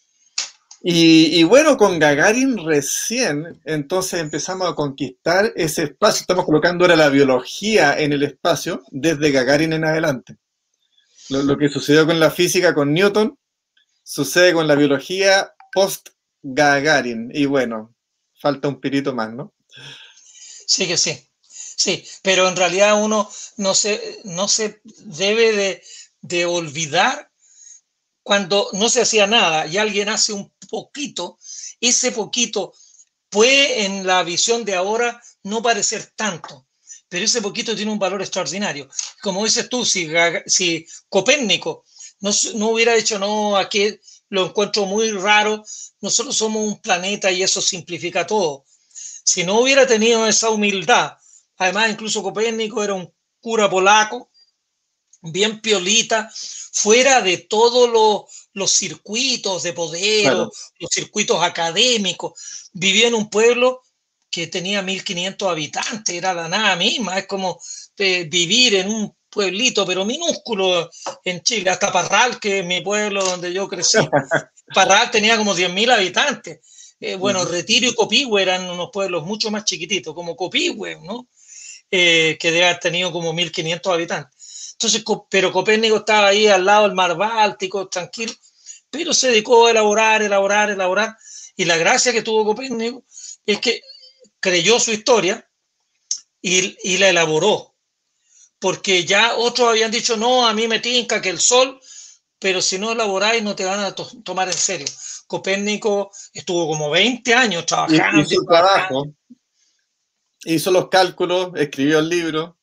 Speaker 2: Y bueno, con Gagarin recién, entonces empezamos a conquistar ese espacio. Estamos colocando ahora la biología en el espacio desde Gagarin en adelante. Lo que sucedió con la física con Newton, sucede con la biología post-Gagarin. Y bueno, falta un pirito más, ¿no?
Speaker 3: Sí que sí. Sí, pero en realidad uno no se debe de olvidar cuando no se hacía nada y alguien hace un poquito, ese poquito puede en la visión de ahora no parecer tanto, pero ese poquito tiene un valor extraordinario. Como dices tú, si Copérnico no hubiera dicho no, aquí lo encuentro muy raro, nosotros somos un planeta y eso simplifica todo. Si no hubiera tenido esa humildad, además incluso Copérnico era un cura polaco, bien piolita, fuera de todos los circuitos de poder, claro, los circuitos académicos. Vivía en un pueblo que tenía 1.500 habitantes, era la nada misma, es como vivir en un pueblito, pero minúsculo en Chile, hasta Parral, que es mi pueblo donde yo crecí. Parral tenía como 10.000 habitantes. Bueno, Retiro y Copihue eran unos pueblos mucho más chiquititos, como Copihue, ¿no? Que debe haber tenido como 1.500 habitantes. Entonces, pero Copérnico estaba ahí al lado del mar Báltico, tranquilo, pero se dedicó a elaborar. Y la gracia que tuvo Copérnico es que creyó su historia y la elaboró. Porque ya otros habían dicho, no, a mí me tinca que el sol, pero si no elaboráis no te van a tomar en serio. Copérnico estuvo como 20 años trabajando.
Speaker 2: Hizo trabajo, hizo los cálculos, escribió el libro.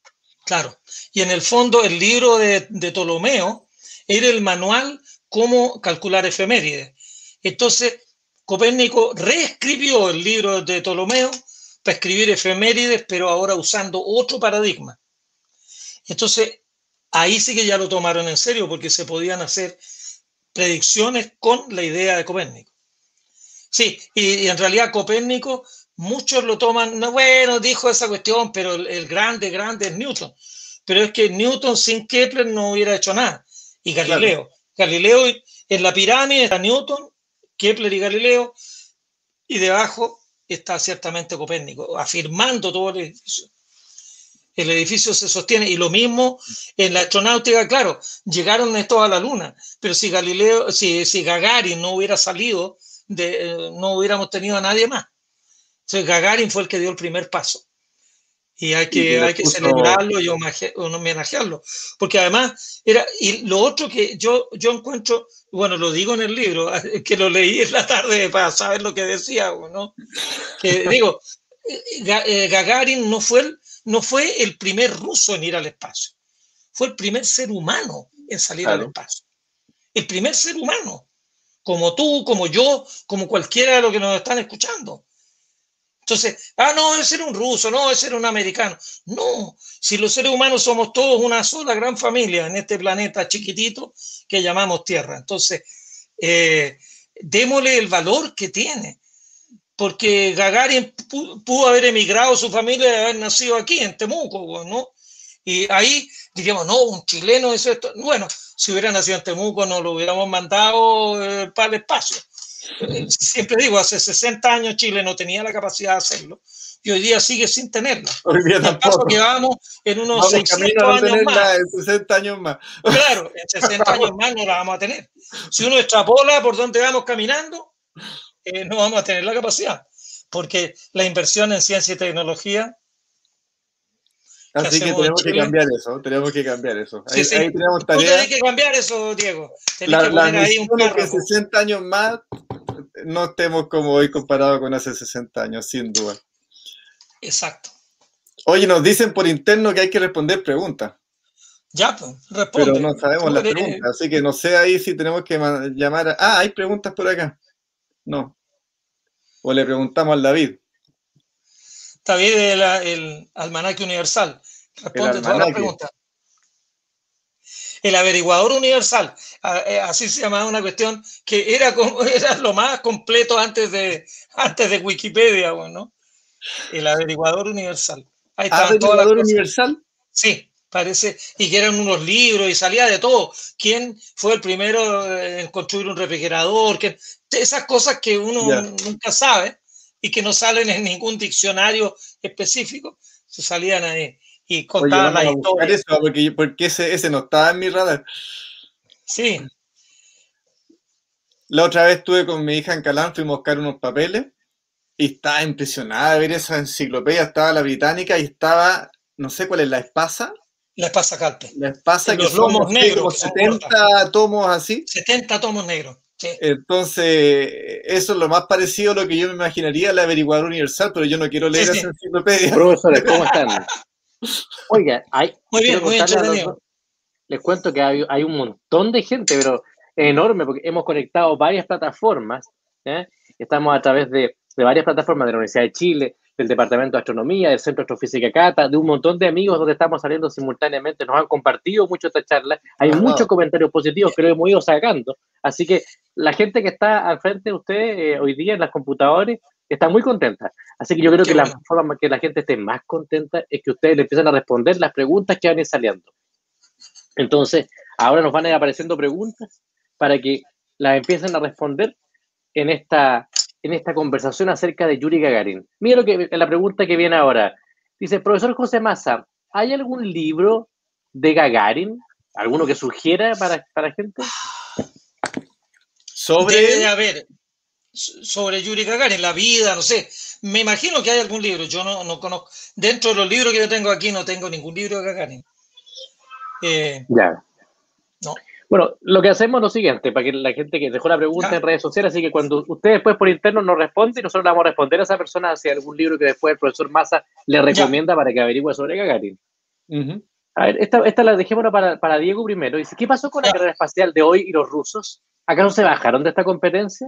Speaker 3: Claro. Y en el fondo el libro de Ptolomeo era el manual cómo calcular efemérides. Entonces, Copérnico reescribió el libro de Ptolomeo para escribir efemérides, pero ahora usando otro paradigma. Entonces, ahí sí que ya lo tomaron en serio, porque se podían hacer predicciones con la idea de Copérnico. Sí, y en realidad Copérnico, muchos lo toman, no, bueno, dijo esa cuestión, pero el grande es Newton. Pero es que Newton sin Kepler no hubiera hecho nada. Y Galileo. Claro. Galileo en la pirámide está Newton, Kepler y Galileo, y debajo está ciertamente Copérnico, afirmando todo el edificio. El edificio se sostiene, y lo mismo en la astronáutica, claro, llegaron estos a la Luna, pero si Galileo, si Gagarin no hubiera salido, no hubiéramos tenido a nadie más. Entonces Gagarin fue el que dio el primer paso. Y hay que celebrarlo y homenajearlo. Porque además, y lo otro que yo encuentro, bueno, lo digo en el libro, que lo leí en la tarde para saber lo que decía, ¿no? Que digo, Gagarin no fue el primer ruso en ir al espacio. Fue el primer ser humano en salir al espacio. El primer ser humano. Como tú, como yo, como cualquiera de los que nos están escuchando. Entonces, no, ese era un ruso, no, ese era un americano. No, si los seres humanos somos todos una sola gran familia en este planeta chiquitito que llamamos Tierra. Entonces, démosle el valor que tiene. Porque Gagarin pudo haber emigrado su familia y haber nacido aquí, en Temuco, ¿no? Y ahí diríamos, no, un chileno hizo esto. Bueno, si hubiera nacido en Temuco, no lo hubiéramos mandado para el espacio. Siempre digo, hace 60 años Chile no tenía la capacidad de hacerlo y hoy día sigue sin tenerla.
Speaker 2: Hoy día tampoco.
Speaker 3: Que vamos en unos 600 años más.
Speaker 2: En 60 años más.
Speaker 3: Claro, en 60 años más no la vamos a tener. Si uno extrapola por donde vamos caminando, no vamos a tener la capacidad, porque la inversión en ciencia y tecnología.
Speaker 2: Así que tenemos que cambiar eso.
Speaker 3: Sí, sí. Ahí tenemos tarea. Tú tenés que cambiar eso, Diego. Tenés que poner ahí un párrafo.
Speaker 2: Que 60 años más no estemos como hoy comparado con hace 60 años, sin duda.
Speaker 3: Exacto.
Speaker 2: Oye, nos dicen por interno que hay que responder preguntas.
Speaker 3: Ya, pues, responde.
Speaker 2: Pero no sabemos las preguntas, así que no sé ahí si tenemos que llamar a... hay preguntas por acá. No. O le preguntamos al David.
Speaker 3: David, el almanaque universal. Responde todas las preguntas. El averiguador universal, así se llamaba una cuestión que era lo más completo antes de Wikipedia, ¿no? El averiguador universal. Ahí está.
Speaker 2: ¿Averiguador universal?
Speaker 3: Sí, parece, y que eran unos libros y salía de todo. ¿Quién fue el primero en construir un refrigerador? Esas cosas que uno nunca sabe y que no salen en ningún diccionario específico, se salían ahí. Y contaban la historia.
Speaker 2: Eso, porque ese no estaba en mi radar.
Speaker 3: Sí.
Speaker 2: La otra vez estuve con mi hija en Calán, fuimos a buscar unos papeles y estaba impresionada de ver esa enciclopedia. Estaba la británica y estaba, no sé cuál es, la Espasa.
Speaker 3: La Espasa Calpe.
Speaker 2: La Espasa, que
Speaker 3: los lomos negros.
Speaker 2: 70 tomos así.
Speaker 3: 70 tomos negros. Sí.
Speaker 2: Entonces, eso es lo más parecido a lo que yo me imaginaría el averiguador universal, pero yo no quiero leer esa enciclopedia.
Speaker 1: Profesores, ¿cómo están? Oiga,
Speaker 3: muy bien,
Speaker 1: les cuento que hay un montón de gente, pero enorme, porque hemos conectado varias plataformas. Estamos a través de varias plataformas de la Universidad de Chile, del Departamento de Astronomía, del Centro de Astrofísica Cata, de un montón de amigos donde estamos saliendo simultáneamente. Nos han compartido mucho esta charla. Hay muchos comentarios positivos que lo hemos ido sacando. Así que la gente que está al frente de ustedes hoy día en las computadores está muy contenta. Así que yo creo que la forma que la gente esté más contenta es que ustedes le empiezan a responder las preguntas que van a ir saliendo. Entonces, ahora nos van a ir apareciendo preguntas para que las empiecen a responder en esta conversación acerca de Yuri Gagarin. Mira la pregunta que viene ahora. Dice, profesor José Massa, ¿hay algún libro de Gagarin? ¿Alguno que sugiera para gente?
Speaker 3: Debe haber. Sobre Yuri Gagarin, la vida, no sé. Me imagino que hay algún libro. Yo no conozco. Dentro de los libros que yo tengo aquí, no tengo ningún libro de Gagarin.
Speaker 1: Ya.
Speaker 3: No.
Speaker 1: Bueno, lo que hacemos es lo siguiente, para que la gente que dejó la pregunta en redes sociales, así que cuando usted después por interno nos responde, y nosotros le vamos a responder a esa persona hacia algún libro que después el profesor Massa le recomienda para que averigüe sobre Gagarin. A ver, esta la dejémosla para Diego primero. Dice, ¿qué pasó con la carrera espacial de hoy y los rusos? ¿Acaso se bajaron de esta competencia?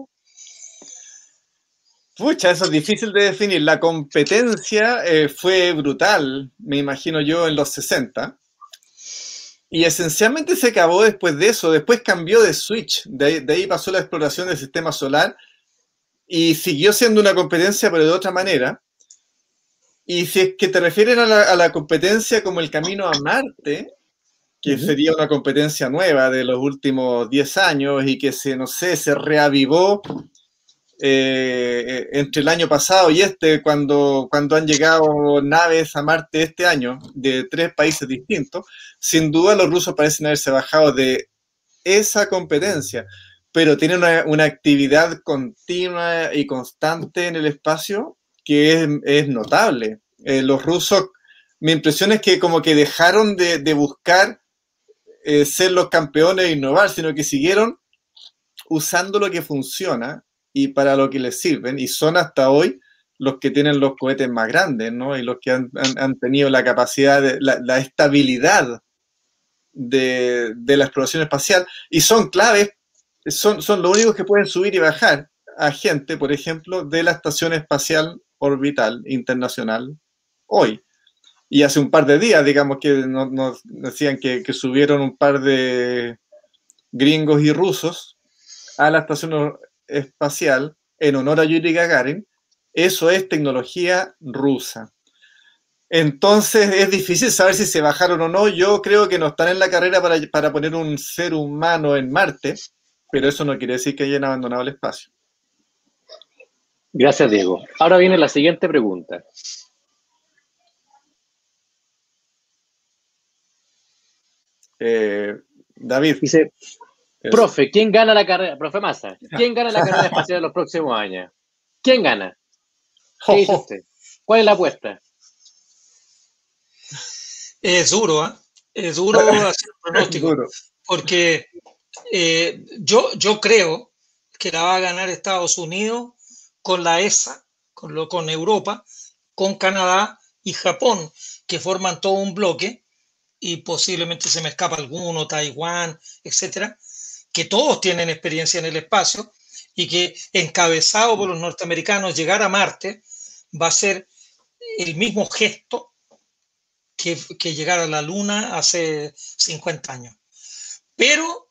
Speaker 2: Pucha, eso es difícil de definir. La competencia fue brutal, me imagino yo, en los 60. Y esencialmente se acabó después de eso. Después cambió de switch. De ahí pasó la exploración del sistema solar y siguió siendo una competencia, pero de otra manera. Y si es que te refieren a la competencia como el camino a Marte, que sería una competencia nueva de los últimos 10 años y que no sé, se reavivó entre el año pasado y cuando han llegado naves a Marte este año de 3 países distintos, sin duda los rusos parecen haberse bajado de esa competencia, pero tienen una actividad continua y constante en el espacio que es notable. Los rusos, mi impresión es que como que dejaron de buscar ser los campeones e innovar, sino que siguieron usando lo que funciona y para lo que les sirven, y son hasta hoy los que tienen los cohetes más grandes, ¿no? Y los que han tenido la capacidad, la estabilidad de la exploración espacial, y son claves, son los únicos que pueden subir y bajar a gente, por ejemplo, de la Estación Espacial Orbital Internacional hoy. Y hace un par de días, digamos, que nos decían que subieron un par de gringos y rusos a la Estación Espacial en honor a Yuri Gagarin. Eso es tecnología rusa. Entonces es difícil saber si se bajaron o no. Yo creo que no están en la carrera para poner un ser humano en Marte, pero eso no quiere decir que hayan abandonado el espacio.
Speaker 1: Gracias, Diego. Ahora viene la siguiente pregunta.
Speaker 2: David.
Speaker 1: Dice, profe, ¿quién gana la carrera? Profe Massa, ¿quién gana la carrera espacial en los próximos años? ¿Quién gana? ¿Qué dice usted? ¿Cuál es la apuesta?
Speaker 3: Es duro, ¿eh? Es duro hacer pronóstico, porque yo creo que la va a ganar Estados Unidos con la ESA, con Europa, con Canadá y Japón, que forman todo un bloque, y posiblemente se me escapa alguno, Taiwán, etcétera, que todos tienen experiencia en el espacio y que, encabezado por los norteamericanos, llegar a Marte va a ser el mismo gesto que llegar a la Luna hace 50 años. Pero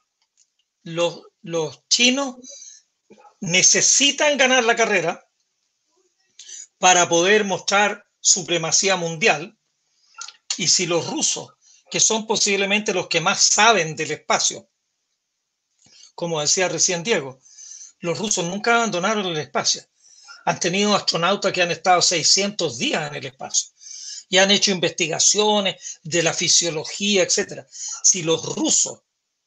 Speaker 3: los chinos necesitan ganar la carrera para poder mostrar supremacía mundial, y si los rusos, que son posiblemente los que más saben del espacio, como decía recién Diego, los rusos nunca abandonaron el espacio. Han tenido astronautas que han estado 600 días en el espacio y han hecho investigaciones de la fisiología, etc. Si los rusos,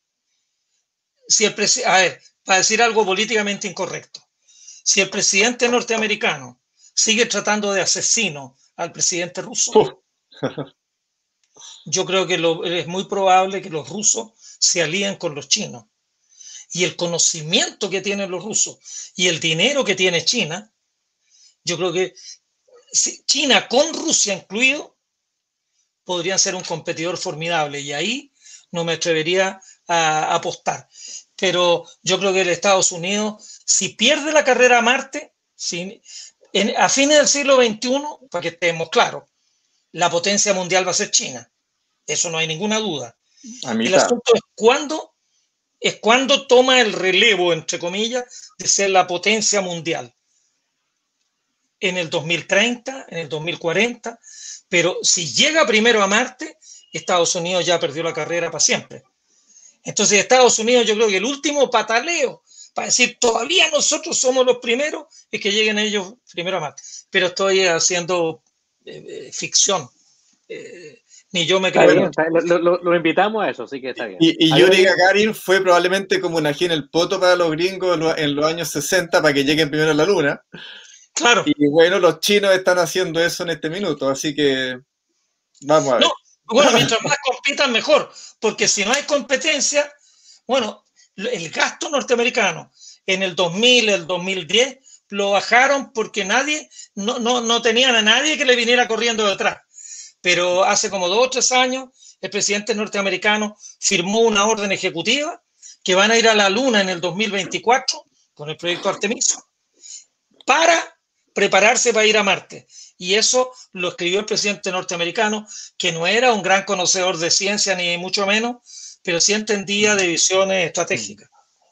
Speaker 3: a ver, para decir algo políticamente incorrecto, si el presidente norteamericano sigue tratando de asesino al presidente ruso, yo creo que es muy probable que los rusos se alíen con los chinos. Y el conocimiento que tienen los rusos y el dinero que tiene China, yo creo que China con Rusia incluido podrían ser un competidor formidable, y ahí no me atrevería a apostar. Pero yo creo que el Estados Unidos, si pierde la carrera a Marte, a fines del siglo XXI, para que estemos claros, la potencia mundial va a ser China. Eso no hay ninguna duda. El asunto es cuándo toma el relevo, entre comillas, de ser la potencia mundial. En el 2030, en el 2040, pero si llega primero a Marte, Estados Unidos ya perdió la carrera para siempre. Entonces Estados Unidos, yo creo que el último pataleo para decir todavía nosotros somos los primeros es que lleguen ellos primero a Marte. Pero estoy haciendo ficción. Ni yo me creo.
Speaker 1: Bien, lo invitamos a eso, así que está bien.
Speaker 2: Y Yuri Gagarin fue probablemente como una ají en el poto para los gringos en los años 60 para que lleguen primero a la Luna.
Speaker 3: Claro.
Speaker 2: Y bueno, los chinos están haciendo eso en este minuto, así que vamos a ver.
Speaker 3: No, bueno, mientras más compitan, mejor, porque si no hay competencia, bueno, el gasto norteamericano en el 2000, el 2010, lo bajaron porque no tenían a nadie que le viniera corriendo detrás. Pero hace como 2 o 3 años el presidente norteamericano firmó una orden ejecutiva que van a ir a la Luna en el 2024 con el proyecto Artemis para prepararse para ir a Marte. Y eso lo escribió el presidente norteamericano, que no era un gran conocedor de ciencia, ni mucho menos, pero sí entendía de visiones estratégicas.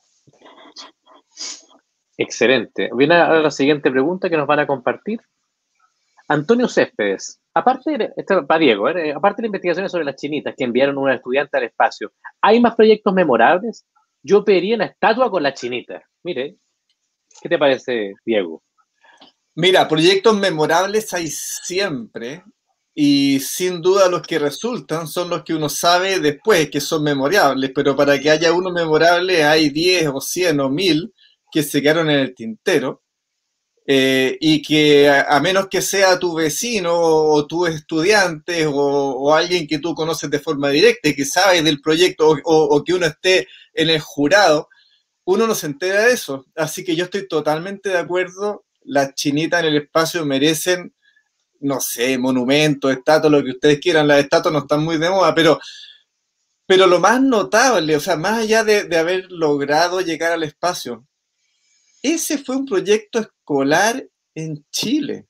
Speaker 1: Excelente. Viene ahora la siguiente pregunta que nos van a compartir. Antonio Céspedes, aparte para Diego, aparte de investigaciones sobre las chinitas que enviaron una estudiante al espacio, ¿hay más proyectos memorables? Yo pediría una estatua con la chinita. Mire, ¿qué te parece, Diego?
Speaker 2: Mira, proyectos memorables hay siempre, y sin duda los que resultan son los que uno sabe después que son memorables, pero para que haya uno memorable hay 10 o 100 o 1000 que se quedaron en el tintero, y que a menos que sea tu vecino o tu estudiante o alguien que tú conoces de forma directa y que sabe del proyecto o que uno esté en el jurado, uno no se entera de eso. Así que yo estoy totalmente de acuerdo. Las chinitas en el espacio merecen, no sé, monumentos, estatuas, lo que ustedes quieran. Las estatuas no están muy de moda, pero lo más notable, o sea, más allá de haber logrado llegar al espacio, ese fue un proyecto escolar en Chile.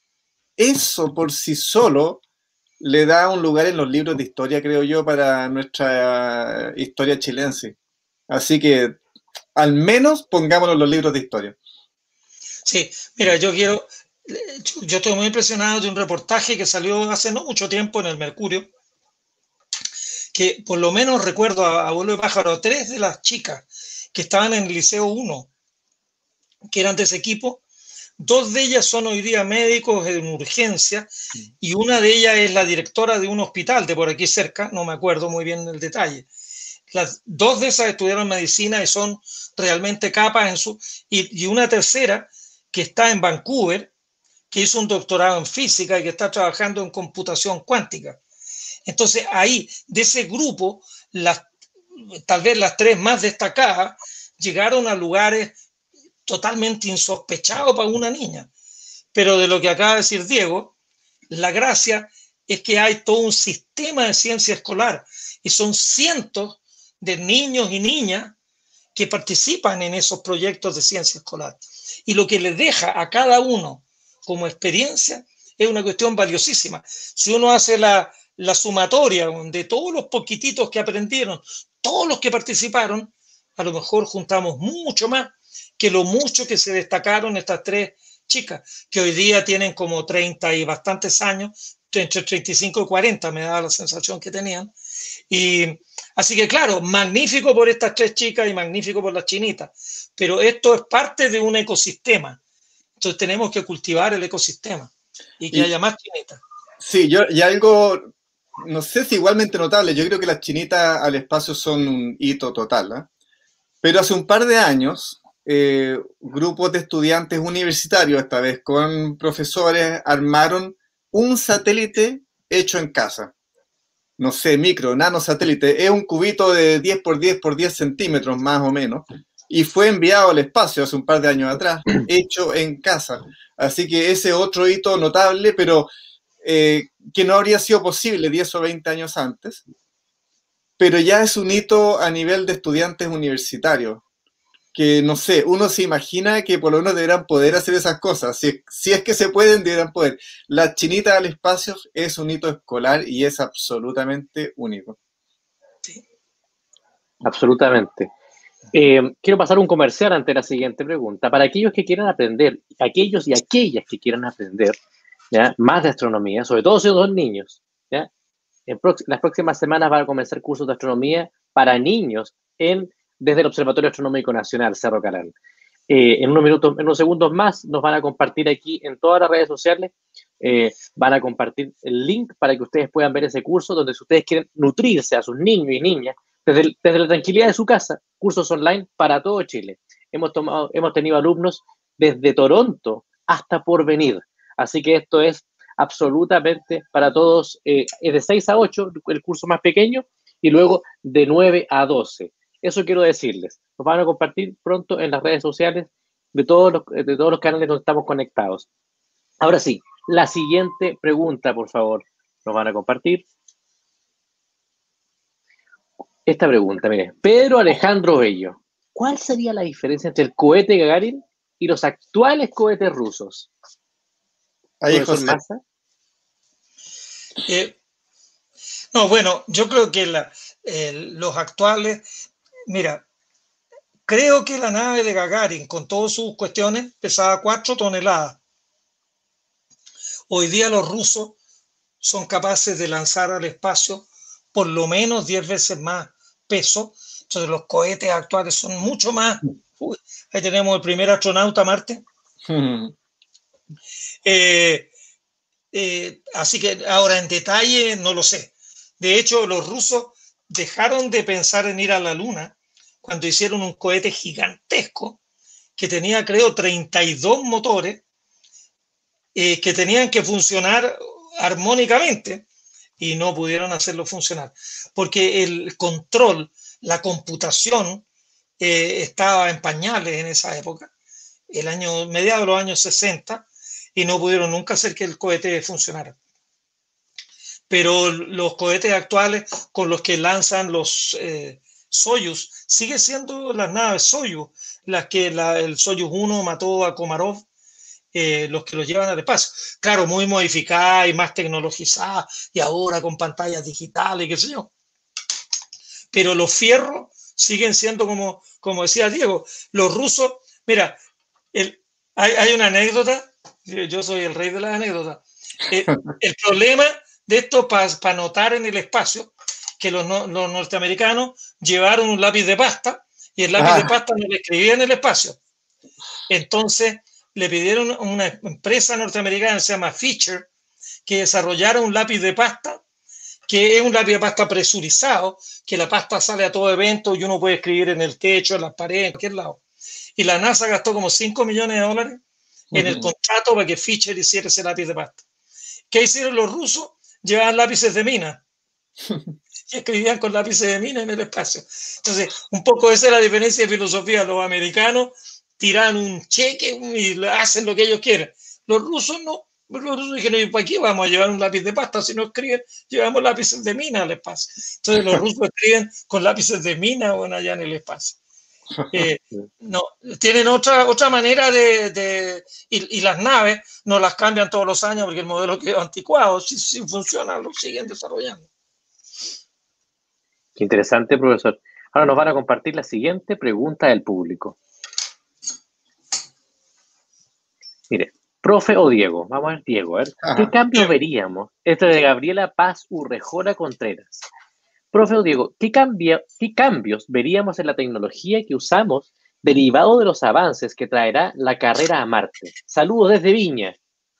Speaker 2: Eso por sí solo le da un lugar en los libros de historia, creo yo, para nuestra historia chilense. Así que al menos pongámoslo en los libros de historia.
Speaker 3: Sí, mira, yo estoy muy impresionado de un reportaje que salió hace no mucho tiempo en el Mercurio, que por lo menos recuerdo a vuelo de pájaro, 3 de las chicas que estaban en el Liceo 1, que eran de ese equipo, 2 de ellas son hoy día médicos en urgencia y una de ellas es la directora de un hospital de por aquí cerca, no me acuerdo muy bien el detalle. Las 2 de esas estudiaron medicina y son realmente capas y una tercera que está en Vancouver, que hizo un doctorado en física y que está trabajando en computación cuántica. Entonces ahí, de ese grupo, tal vez las 3 más destacadas llegaron a lugares totalmente insospechados para una niña. Pero de lo que acaba de decir Diego, la gracia es que hay todo un sistema de ciencia escolar y son cientos de niños y niñas que participan en esos proyectos de ciencia escolar. Y lo que les deja a cada uno como experiencia es una cuestión valiosísima. Si uno hace la sumatoria de todos los poquititos que aprendieron, todos los que participaron, a lo mejor juntamos mucho más que lo mucho que se destacaron estas 3 chicas, que hoy día tienen como 30 y bastantes años, entre 35 y 40 me daba la sensación que tenían. Y así que claro, magnífico por estas 3 chicas y magnífico por las chinitas, pero esto es parte de un ecosistema. Entonces tenemos que cultivar el ecosistema y que haya más chinitas.
Speaker 2: Sí, y algo, no sé si igualmente notable, yo creo que las chinitas al espacio son un hito total, ¿eh? Pero hace un par de años, grupos de estudiantes universitarios, esta vez con profesores, armaron un satélite hecho en casa. No sé, nano satélite. Es un cubito de 10 por 10 por 10 centímetros más o menos. Y fue enviado al espacio hace un par de años atrás, hecho en casa. Así que ese otro hito notable, pero que no habría sido posible 10 o 20 años antes. Pero ya es un hito a nivel de estudiantes universitarios, que no sé, uno se imagina que por lo menos deberán poder hacer esas cosas, si es que se pueden, deberán poder. La chinita al espacio es un hito escolar y es absolutamente único.
Speaker 1: Sí. Absolutamente. Quiero pasar un comercial ante la siguiente pregunta. Para aquellos que quieran aprender, aquellos y aquellas que quieran aprender, ¿ya?, más de astronomía, sobre todo si son niños, ¿ya?, las próximas semanas van a comenzar cursos de astronomía para niños desde el Observatorio Astronómico Nacional, Cerro Carán. En unos segundos más nos van a compartir aquí en todas las redes sociales, van a compartir el link para que ustedes puedan ver ese curso, donde si ustedes quieren nutrirse a sus niños y niñas desde la tranquilidad de su casa, cursos online para todo Chile. Hemos tenido alumnos desde Toronto hasta Porvenir, así que esto es absolutamente para todos. Es de 6 a 8 el curso más pequeño y luego de 9 a 12. Eso quiero decirles. Nos van a compartir pronto en las redes sociales de todos los canales donde estamos conectados. Ahora sí, la siguiente pregunta, por favor, nos van a compartir. esta pregunta, mire, Pedro Alejandro Bello, ¿cuál sería la diferencia entre el cohete Gagarin y los actuales cohetes rusos?
Speaker 2: Ahí,
Speaker 1: Profesor
Speaker 2: José.
Speaker 1: Massa.
Speaker 3: No, bueno, yo creo que los actuales, mira, creo que la nave de Gagarin, con todas sus cuestiones, pesaba 4 toneladas. Hoy día los rusos son capaces de lanzar al espacio por lo menos 10 veces más peso. Entonces los cohetes actuales son mucho más. Uy, ahí tenemos el primer astronauta a Marte. Así que ahora en detalle no lo sé. De hecho, los rusos dejaron de pensar en ir a la Luna cuando hicieron un cohete gigantesco que tenía, creo, 32 motores que tenían que funcionar armónicamente y no pudieron hacerlo funcionar. Porque el control, la computación estaba en pañales en esa época, mediados de los años 60, y no pudieron nunca hacer que el cohete funcionara. Pero los cohetes actuales con los que lanzan los Soyuz, sigue siendo las naves Soyuz, las que el Soyuz 1 mató a Komarov, los que los llevan al espacio. Claro, muy modificadas y más tecnologizadas, y ahora con pantallas digitales, qué sé yo. Pero los fierros siguen siendo como decía Diego, los rusos, mira, hay una anécdota, yo soy el rey de las anécdotas. El problema de esto para notar en el espacio, que los norteamericanos llevaron un lápiz de pasta y el lápiz de pasta no le escribía en el espacio. Entonces le pidieron a una empresa norteamericana que se llama Fisher que desarrollara un lápiz de pasta, que es un lápiz de pasta presurizado, que la pasta sale a todo evento y uno puede escribir en el techo, en las paredes, en cualquier lado. Y la NASA gastó como $5 millones en el contrato para que Fisher hiciera ese lápiz de pasta. ¿Qué hicieron los rusos? Llevaban lápices de mina y escribían con lápices de mina en el espacio. Entonces, un poco esa es la diferencia de filosofía. Los americanos tiran un cheque y hacen lo que ellos quieren. Los rusos no. Los rusos dijeron, ¿para qué vamos a llevar un lápiz de pasta? Si no escriben, llevamos lápices de mina al espacio. Entonces los rusos escriben con lápices de mina o allá en el espacio. No, tienen otra manera y las naves no las cambian todos los años porque el modelo quedó anticuado. Si funciona, lo siguen desarrollando.
Speaker 1: Qué interesante, profesor. Ahora nos van a compartir la siguiente pregunta del público. Mire, profe o Diego, vamos a ver Diego, ¿qué cambios veríamos? Este de Gabriela Paz Urrejora Contreras. Profe o Diego, ¿qué cambios veríamos en la tecnología que usamos derivado de los avances que traerá la carrera a Marte? Saludos desde Viña.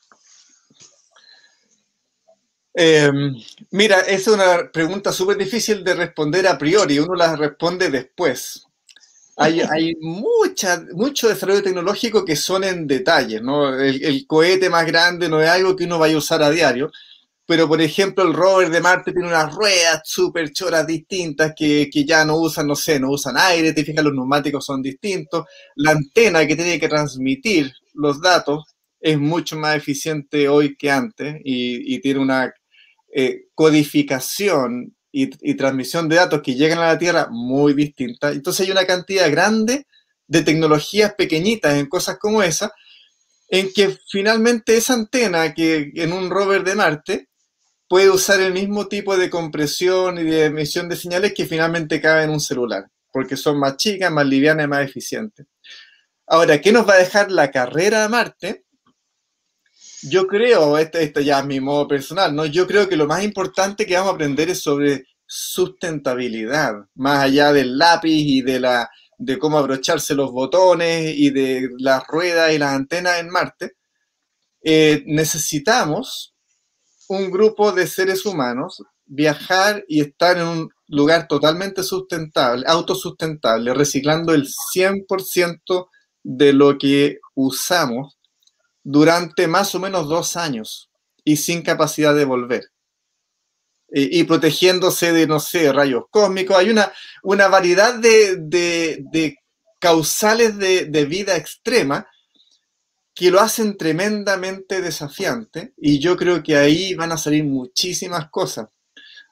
Speaker 2: Mira, es una pregunta súper difícil de responder a priori, uno la responde después. Hay mucho desarrollo tecnológico que son en detalles, ¿no? El cohete más grande no es algo que uno vaya a usar a diario, pero por ejemplo el rover de Marte tiene unas ruedas súper choras distintas que ya no usan, no sé, no usan aire, te fijas, los neumáticos son distintos, la antena que tiene que transmitir los datos es mucho más eficiente hoy que antes y tiene una codificación y transmisión de datos que llegan a la Tierra muy distinta. Entonces hay una cantidad grande de tecnologías pequeñitas en cosas como esa, en que finalmente esa antena que en un rover de Marte puede usar el mismo tipo de compresión y de emisión de señales que finalmente cabe en un celular, porque son más chicas, más livianas y más eficientes. Ahora, ¿qué nos va a dejar la carrera a Marte? Yo creo, esto ya es mi modo personal, ¿no? Yo creo que lo más importante que vamos a aprender es sobre sustentabilidad, más allá del lápiz y de cómo abrocharse los botones y de las ruedas y las antenas en Marte. Necesitamos un grupo de seres humanos viajar y estar en un lugar totalmente sustentable, autosustentable, reciclando el 100% de lo que usamos durante más o menos 2 años y sin capacidad de volver. Y protegiéndose de, no sé, rayos cósmicos. Hay una variedad de causales de vida extrema que lo hacen tremendamente desafiante y yo creo que ahí van a salir muchísimas cosas.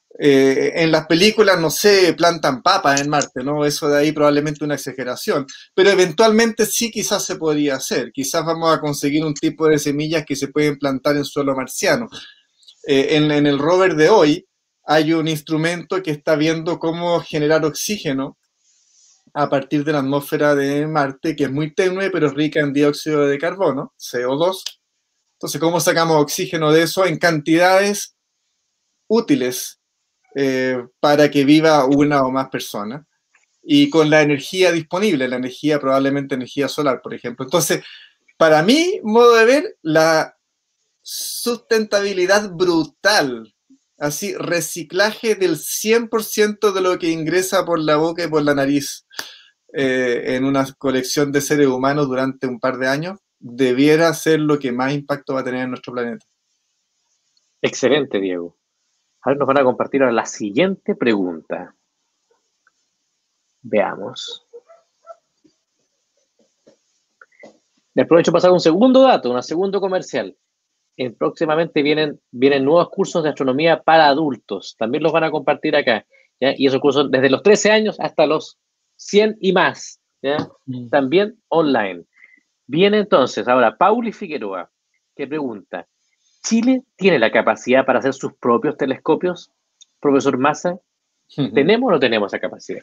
Speaker 2: En las películas, no sé, plantan papas en Marte, ¿no? Eso de ahí probablemente una exageración, pero eventualmente sí quizás se podría hacer. Quizás vamos a conseguir un tipo de semillas que se pueden plantar en suelo marciano. En el rover de hoy hay un instrumento que está viendo cómo generar oxígeno a partir de la atmósfera de Marte, que es muy tenue, pero es rica en dióxido de carbono, CO2. Entonces, ¿cómo sacamos oxígeno de eso en cantidades útiles para que viva una o más personas? Y con la energía disponible, la energía, probablemente energía solar, por ejemplo. Entonces, para mí, modo de ver, la sustentabilidad brutal, así, reciclaje del 100% de lo que ingresa por la boca y por la nariz en una colección de seres humanos durante un par de años, debiera ser lo que más impacto va a tener en nuestro planeta.
Speaker 1: Excelente, Diego. Ahora nos van a compartir ahora la siguiente pregunta. Veamos. Les aprovecho para pasar un segundo dato, un segundo comercial. Próximamente vienen nuevos cursos de astronomía para adultos. También los van a compartir acá, ¿ya? Y esos cursos desde los 13 años hasta los 100 y más, ¿ya? También online. Viene entonces ahora Pauli Figueroa, que pregunta, ¿Chile tiene la capacidad para hacer sus propios telescopios? Profesor Massa, ¿tenemos o no tenemos esa capacidad?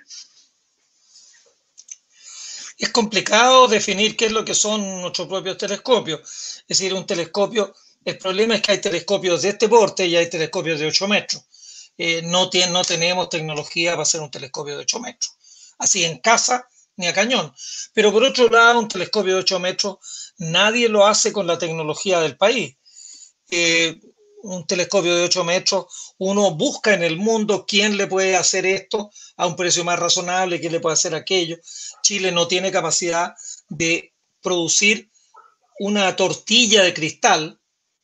Speaker 3: Es complicado definir qué es lo que son nuestros propios telescopios. Es decir, un telescopio, el problema es que hay telescopios de este porte y hay telescopios de 8 metros. No tenemos tecnología para hacer un telescopio de 8 metros. Así en casa ni a cañón. Pero por otro lado, un telescopio de 8 metros, nadie lo hace con la tecnología del país. Un telescopio de 8 metros, uno busca en el mundo quién le puede hacer esto a un precio más razonable, quién le puede hacer aquello. Chile no tiene capacidad de producir una tortilla de cristal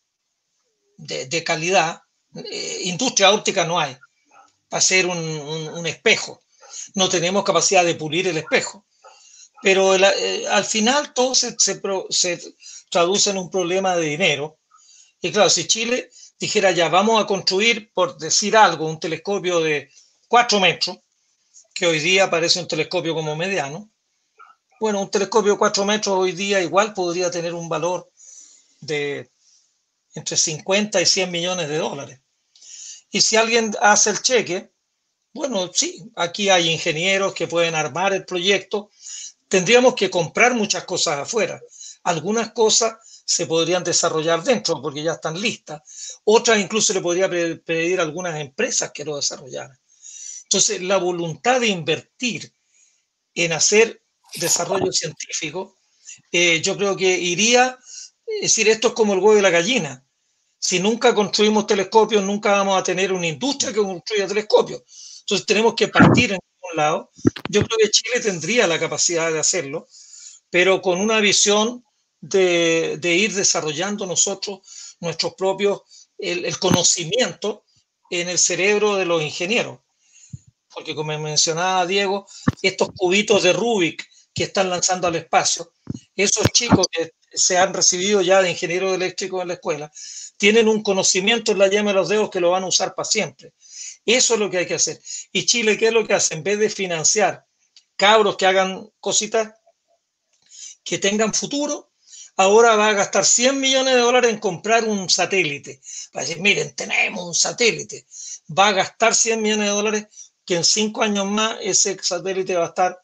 Speaker 3: de calidad. Industria óptica no hay para hacer un espejo. No tenemos capacidad de pulir el espejo. Pero al final todo se traduce en un problema de dinero. Y claro, si Chile dijera ya vamos a construir, por decir algo, un telescopio de 4 metros, que hoy día parece un telescopio como mediano, bueno, un telescopio de 4 metros hoy día igual podría tener un valor de entre 50 y 100 millones de dólares. Y si alguien hace el cheque, bueno, sí, aquí hay ingenieros que pueden armar el proyecto. Tendríamos que comprar muchas cosas afuera. Algunas cosas se podrían desarrollar dentro porque ya están listas. Otras incluso le podría pedir a algunas empresas que lo desarrollaran. Entonces, la voluntad de invertir en hacer desarrollo científico, yo creo que iría, es decir, esto es como el huevo y la gallina. Si nunca construimos telescopios, nunca vamos a tener una industria que construya telescopios. Entonces, tenemos que partir en algún lado. Yo creo que Chile tendría la capacidad de hacerlo, pero con una visión de ir desarrollando nosotros nuestros propios, el conocimiento en el cerebro de los ingenieros. Porque como mencionaba Diego, estos cubitos de Rubik que están lanzando al espacio, esos chicos que se han recibido ya de ingenieros eléctricos en la escuela, tienen un conocimiento en la yema de los dedos que lo van a usar para siempre. Eso es lo que hay que hacer. Y Chile, ¿qué es lo que hace? En vez de financiar cabros que hagan cositas que tengan futuro, ahora va a gastar 100 millones de dólares en comprar un satélite. Va a decir, miren, tenemos un satélite. Va a gastar 100 millones de dólares que en 5 años más ese satélite va a estar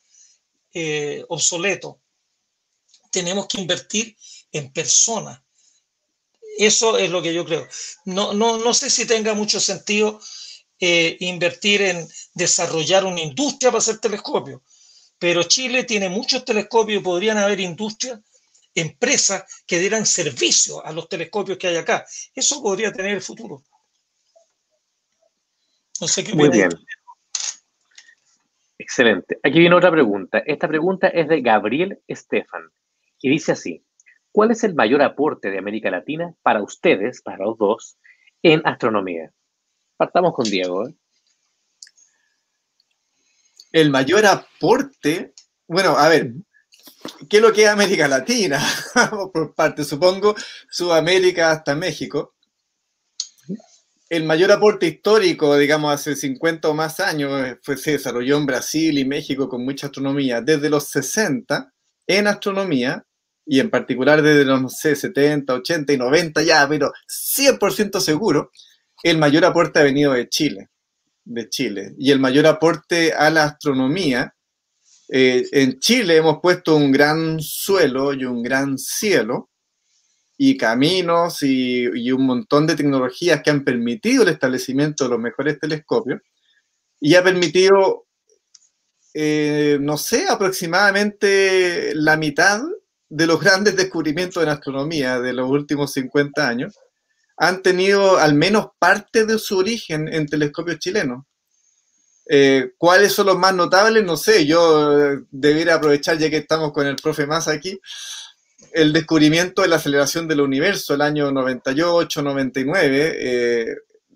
Speaker 3: obsoleto. Tenemos que invertir en personas. Eso es lo que yo creo. No sé si tenga mucho sentido invertir en desarrollar una industria para hacer telescopios, pero Chile tiene muchos telescopios y podrían haber industrias, empresas que dieran servicio a los telescopios que hay acá. Eso podría tener el futuro. No sé qué
Speaker 1: Muy bien. Excelente. Aquí viene otra pregunta. Esta pregunta es de Gabriel Estefan y dice así: ¿cuál es el mayor aporte de América Latina para ustedes, para los dos, en astronomía? Partamos con Diego.
Speaker 2: El mayor aporte, bueno, a ver, ¿qué es lo que es América Latina? Por parte, supongo, Sudamérica hasta México. el mayor aporte histórico, digamos, hace 50 o más años, se desarrolló en Brasil y México con mucha astronomía. Desde los 60, en astronomía, y en particular desde los, no sé, 70, 80 y 90 ya, pero 100% seguro, el mayor aporte ha venido de Chile. Y el mayor aporte a la astronomía, en Chile hemos puesto un gran suelo y un gran cielo, y caminos y un montón de tecnologías que han permitido el establecimiento de los mejores telescopios, y ha permitido, no sé, aproximadamente la mitad de los grandes descubrimientos en astronomía de los últimos 50 años han tenido al menos parte de su origen en telescopios chilenos. ¿Cuáles son los más notables? No sé, yo debería aprovechar, ya que estamos con el profe Massa aquí, el descubrimiento de la aceleración del universo, el año 98, 99,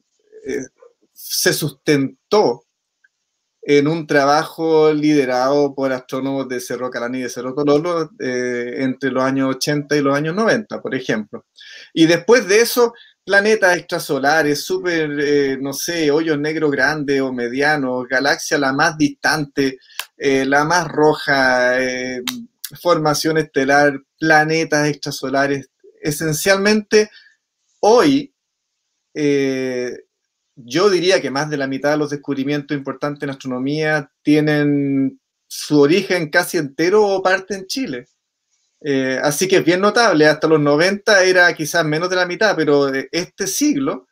Speaker 2: se sustentó en un trabajo liderado por astrónomos de Cerro Calani y de Cerro Tololo entre los años 80 y los años 90, por ejemplo. Y después de eso, planetas extrasolares, súper, no sé, hoyos negros grandes o medianos, galaxia la más distante, la más roja, formación estelar, planetas extrasolares. Esencialmente, hoy, yo diría que más de la mitad de los descubrimientos importantes en astronomía tienen su origen casi entero o parte en Chile. Así que es bien notable, hasta los 90 era quizás menos de la mitad, pero este siglo,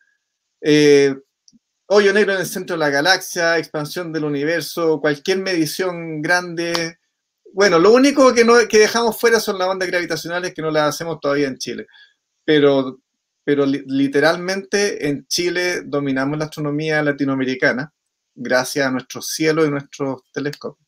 Speaker 2: hoyo negro en el centro de la galaxia, expansión del universo, cualquier medición grande. Bueno, lo único que dejamos fuera son las ondas gravitacionales, que no las hacemos todavía en Chile. Pero literalmente en Chile dominamos la astronomía latinoamericana gracias a nuestros cielos y nuestros telescopios.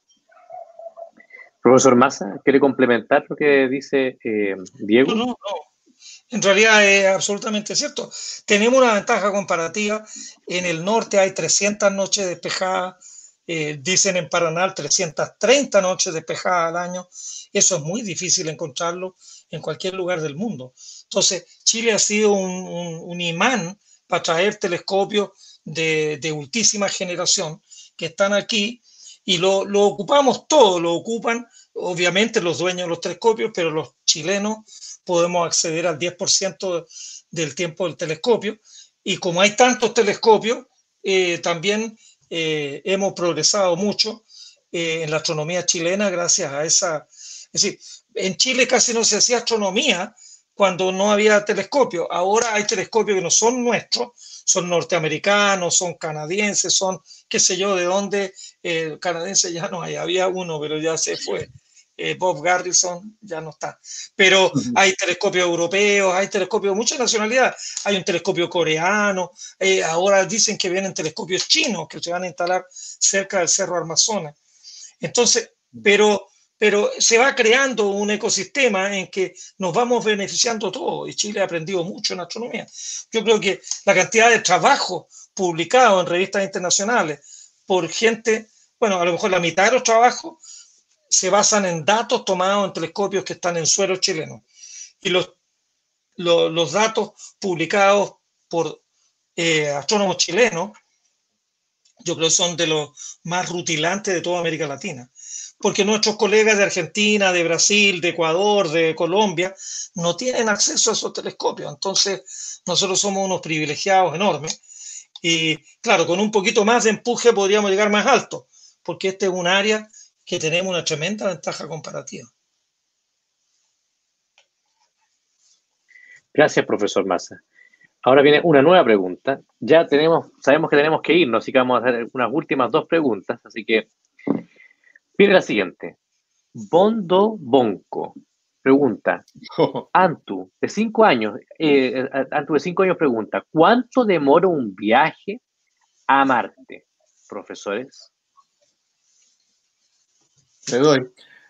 Speaker 1: Profesor Massa, ¿quiere complementar lo que dice Diego?
Speaker 3: No. En realidad es absolutamente cierto. Tenemos una ventaja comparativa. En el norte hay 300 noches despejadas, dicen en Paraná 330 noches despejadas al año. Eso es muy difícil encontrarlo en cualquier lugar del mundo. Entonces, Chile ha sido un imán para traer telescopios de ultísima generación que están aquí, y lo ocupamos todo, lo ocupan obviamente los dueños de los telescopios, pero los chilenos podemos acceder al 10% del tiempo del telescopio, y como hay tantos telescopios, también hemos progresado mucho en la astronomía chilena gracias a esa. Es decir, en Chile casi no se hacía astronomía cuando no había telescopio. Ahora hay telescopios que no son nuestros, son norteamericanos, son canadienses, son qué sé yo de dónde. Canadienses ya no hay, había uno, pero ya se fue. Bob Garrison ya no está. Pero hay telescopios europeos, hay telescopios de muchas nacionalidades. Hay un telescopio coreano, ahora dicen que vienen telescopios chinos que se van a instalar cerca del Cerro Armazones. Entonces, pero se va creando un ecosistema en que nos vamos beneficiando todos, y Chile ha aprendido mucho en astronomía. Yo creo que la cantidad de trabajo publicado en revistas internacionales por gente, bueno, a lo mejor la mitad de los trabajos se basan en datos tomados en telescopios que están en suelo chileno, y los datos publicados por astrónomos chilenos, yo creo que son de los más rutilantes de toda América Latina, porque nuestros colegas de Argentina, de Brasil, de Ecuador, de Colombia, no tienen acceso a esos telescopios. Entonces, nosotros somos unos privilegiados enormes, y claro, con un poquito más de empuje podríamos llegar más alto, porque este es un área que tenemos una tremenda ventaja comparativa.
Speaker 1: Gracias, profesor Massa. Ahora viene una nueva pregunta. Ya sabemos que tenemos que irnos, así que vamos a hacer unas últimas dos preguntas. Así que viene la siguiente. Bondo Bonco pregunta, Antu, de 5 años, pregunta, ¿cuánto demora un viaje a Marte, profesores?
Speaker 2: Le doy.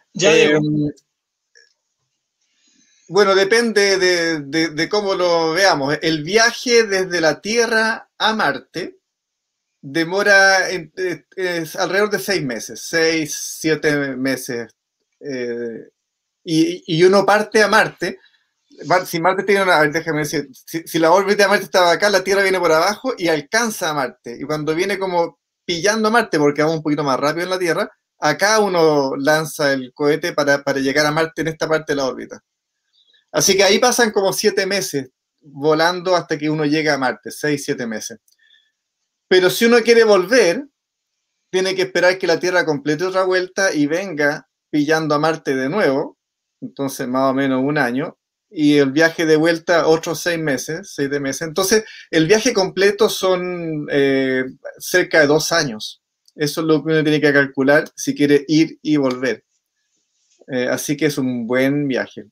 Speaker 2: Bueno, depende de cómo lo veamos. El viaje desde la Tierra a Marte demora alrededor de 6 meses, 6, 7 meses. Y uno parte a Marte Si Marte tiene una, a ver, déjame decir, si la órbita de Marte estaba acá, la Tierra viene por abajo y alcanza a Marte. Y cuando viene como pillando a Marte, porque va un poquito más rápido en la Tierra, acá uno lanza el cohete para llegar a Marte en esta parte de la órbita. Así que ahí pasan como 7 meses volando hasta que uno llega a Marte, 6, 7 meses. Pero si uno quiere volver, tiene que esperar que la Tierra complete otra vuelta y venga pillando a Marte de nuevo, entonces más o menos un año, y el viaje de vuelta otros 6 meses, 7 meses. Entonces, el viaje completo son cerca de 2 años. Eso es lo que uno tiene que calcular si quiere ir y volver. Así que es un buen viaje.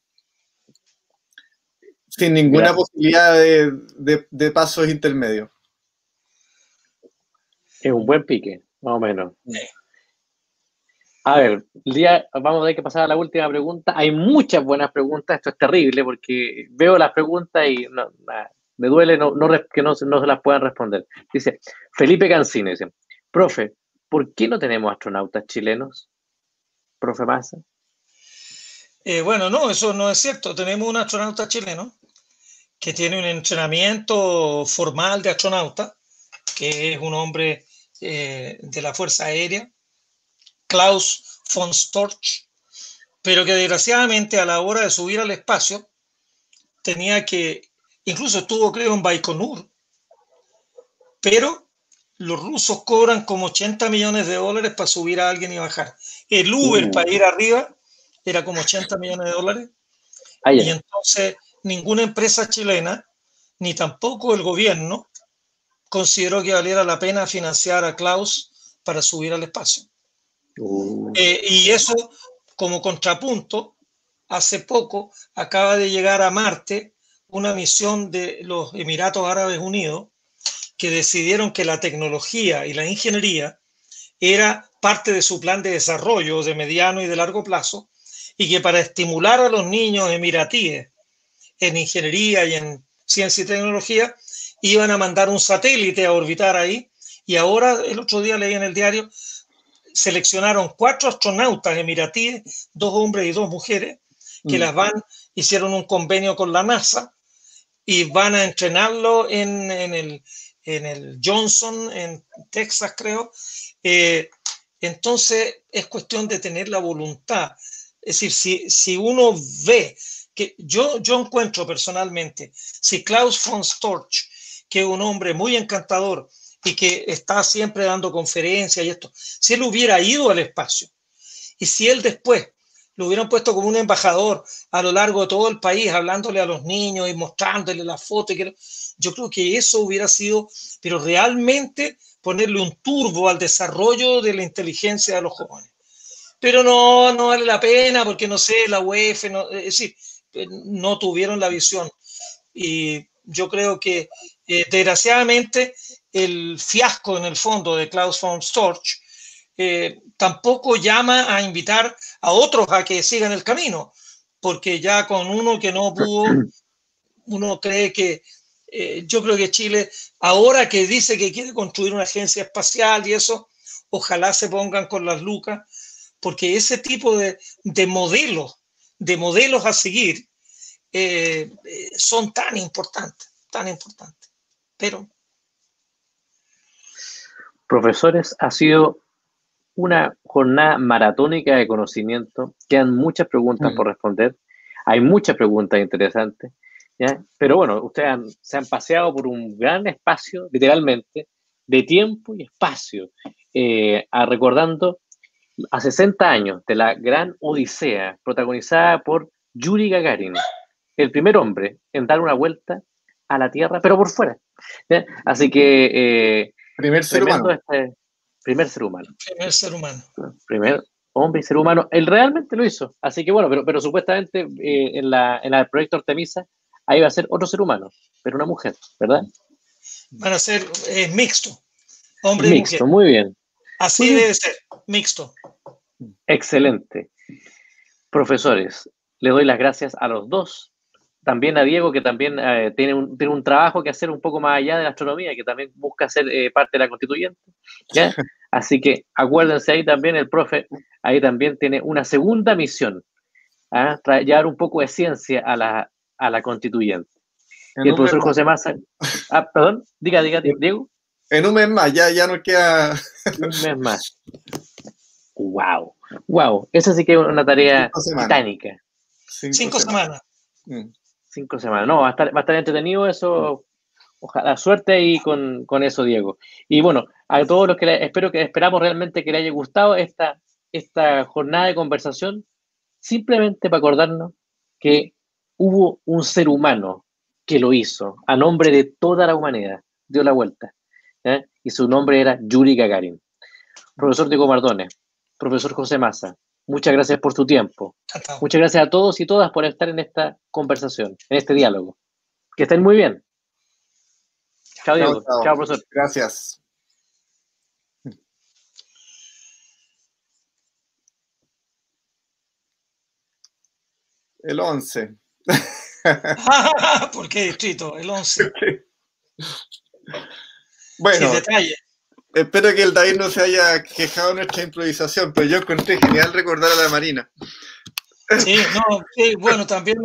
Speaker 2: Sin ninguna posibilidad de pasos intermedios.
Speaker 1: Es un buen pique, más o menos. A ver, vamos a tener que pasar a la última pregunta. Hay muchas buenas preguntas. Esto es terrible porque veo las preguntas y me duele que no se las puedan responder. Dice Felipe Cancino, dice, profe, ¿por qué no tenemos astronautas chilenos? Profe Massa.
Speaker 3: Bueno, no, eso no es cierto. Tenemos un astronauta chileno que tiene un entrenamiento formal de astronauta, que es un hombre de la Fuerza Aérea, Klaus von Storch, pero que desgraciadamente a la hora de subir al espacio tenía que, incluso estuvo creo en Baikonur, pero los rusos cobran como 80 millones de dólares para subir a alguien y bajar. El Uber para ir arriba era como 80 millones de dólares. Y entonces ninguna empresa chilena, ni tampoco el gobierno, consideró que valiera la pena financiar a Klaus para subir al espacio. Y eso, como contrapunto, hace poco acaba de llegar a Marte una misión de los Emiratos Árabes Unidos que decidieron que la tecnología y la ingeniería era parte de su plan de desarrollo de mediano y de largo plazo, y que para estimular a los niños emiratíes en ingeniería y en ciencia y tecnología iban a mandar un satélite a orbitar ahí. Y ahora, el otro día leí en el diario, seleccionaron 4 astronautas emiratíes, 2 hombres y 2 mujeres, que hicieron un convenio con la NASA y van a entrenarlo en el Johnson, en Texas, creo. Entonces, es cuestión de tener la voluntad. Es decir, si uno ve que yo encuentro personalmente, si Klaus von Storch, que es un hombre muy encantador y que está siempre dando conferencias y esto, si él hubiera ido al espacio y si él después lo hubieran puesto como un embajador a lo largo de todo el país, hablándole a los niños y mostrándole la foto, yo creo que eso hubiera sido, pero realmente ponerle un turbo al desarrollo de la inteligencia de los jóvenes. Pero no vale la pena porque, no sé, la UEF, es decir, no tuvieron la visión. Y yo creo que, desgraciadamente, el fiasco en el fondo de Klaus von Storch tampoco llama a invitar a otros a que sigan el camino, porque ya con uno que no pudo, uno cree que, yo creo que Chile, ahora que dice que quiere construir una agencia espacial y eso, ojalá se pongan con las lucas, porque ese tipo de modelos a seguir son tan importantes. Pero...
Speaker 1: Profesores, ha sido una jornada maratónica de conocimiento. Quedan muchas preguntas por responder. Hay muchas preguntas interesantes, ¿ya? Pero bueno, ustedes se han paseado por un gran espacio, literalmente, de tiempo y espacio, recordando a 60 años de la gran Odisea, protagonizada por Yuri Gagarin, el primer hombre en dar una vuelta a la Tierra, pero por fuera, ¿ya? Así que...
Speaker 2: primer ser humano.
Speaker 1: Primer ser humano.
Speaker 3: Primer ser humano.
Speaker 1: Primer hombre y ser humano. Él realmente lo hizo. Así que bueno, pero supuestamente en el proyecto Artemisa, ahí va a ser otro ser humano, pero una mujer, ¿verdad?
Speaker 3: Van a ser mixto. Hombre
Speaker 1: mixto,
Speaker 3: y mujer.
Speaker 1: Muy bien.
Speaker 3: Así muy debe bien. Ser, mixto.
Speaker 1: Excelente. Profesores, le doy las gracias a los dos. También a Diego, que también tiene un trabajo que hacer un poco más allá de la astronomía, que también busca ser parte de la constituyente, ¿ya? Así que acuérdense, ahí también el profe, ahí también tiene una segunda misión, llevar un poco de ciencia a a la constituyente.
Speaker 2: En
Speaker 1: Y el
Speaker 2: un mes
Speaker 1: profesor
Speaker 2: más.
Speaker 1: José Massa, perdón, diga, Diego,
Speaker 2: En un mes más, ya nos queda
Speaker 1: un mes más. Wow, esa sí que es una tarea
Speaker 2: 5 semanas.
Speaker 1: titánica.
Speaker 3: 5 semanas.
Speaker 1: 5 semanas. No, va a estar entretenido eso. Ojalá suerte ahí con eso, Diego. Y bueno, a todos los que esperamos realmente que les haya gustado esta jornada de conversación, simplemente para acordarnos que hubo un ser humano que lo hizo a nombre de toda la humanidad, dio la vuelta, ¿eh? Y su nombre era Yuri Gagarin. Profesor Diego Mardones, profesor José Massa, muchas gracias por su tiempo. Muchas gracias a todos y todas por estar en esta conversación, en este diálogo. Que estén muy bien. Chao, Diego. Chao, profesor.
Speaker 2: Gracias. El 11.
Speaker 3: ¿Por qué distrito? El 11.
Speaker 2: Bueno,
Speaker 3: sin detalle.
Speaker 2: Espero que el David no se haya quejado de nuestra improvisación, pero yo encontré genial recordar a la Marina.
Speaker 3: Sí, no, sí, bueno, también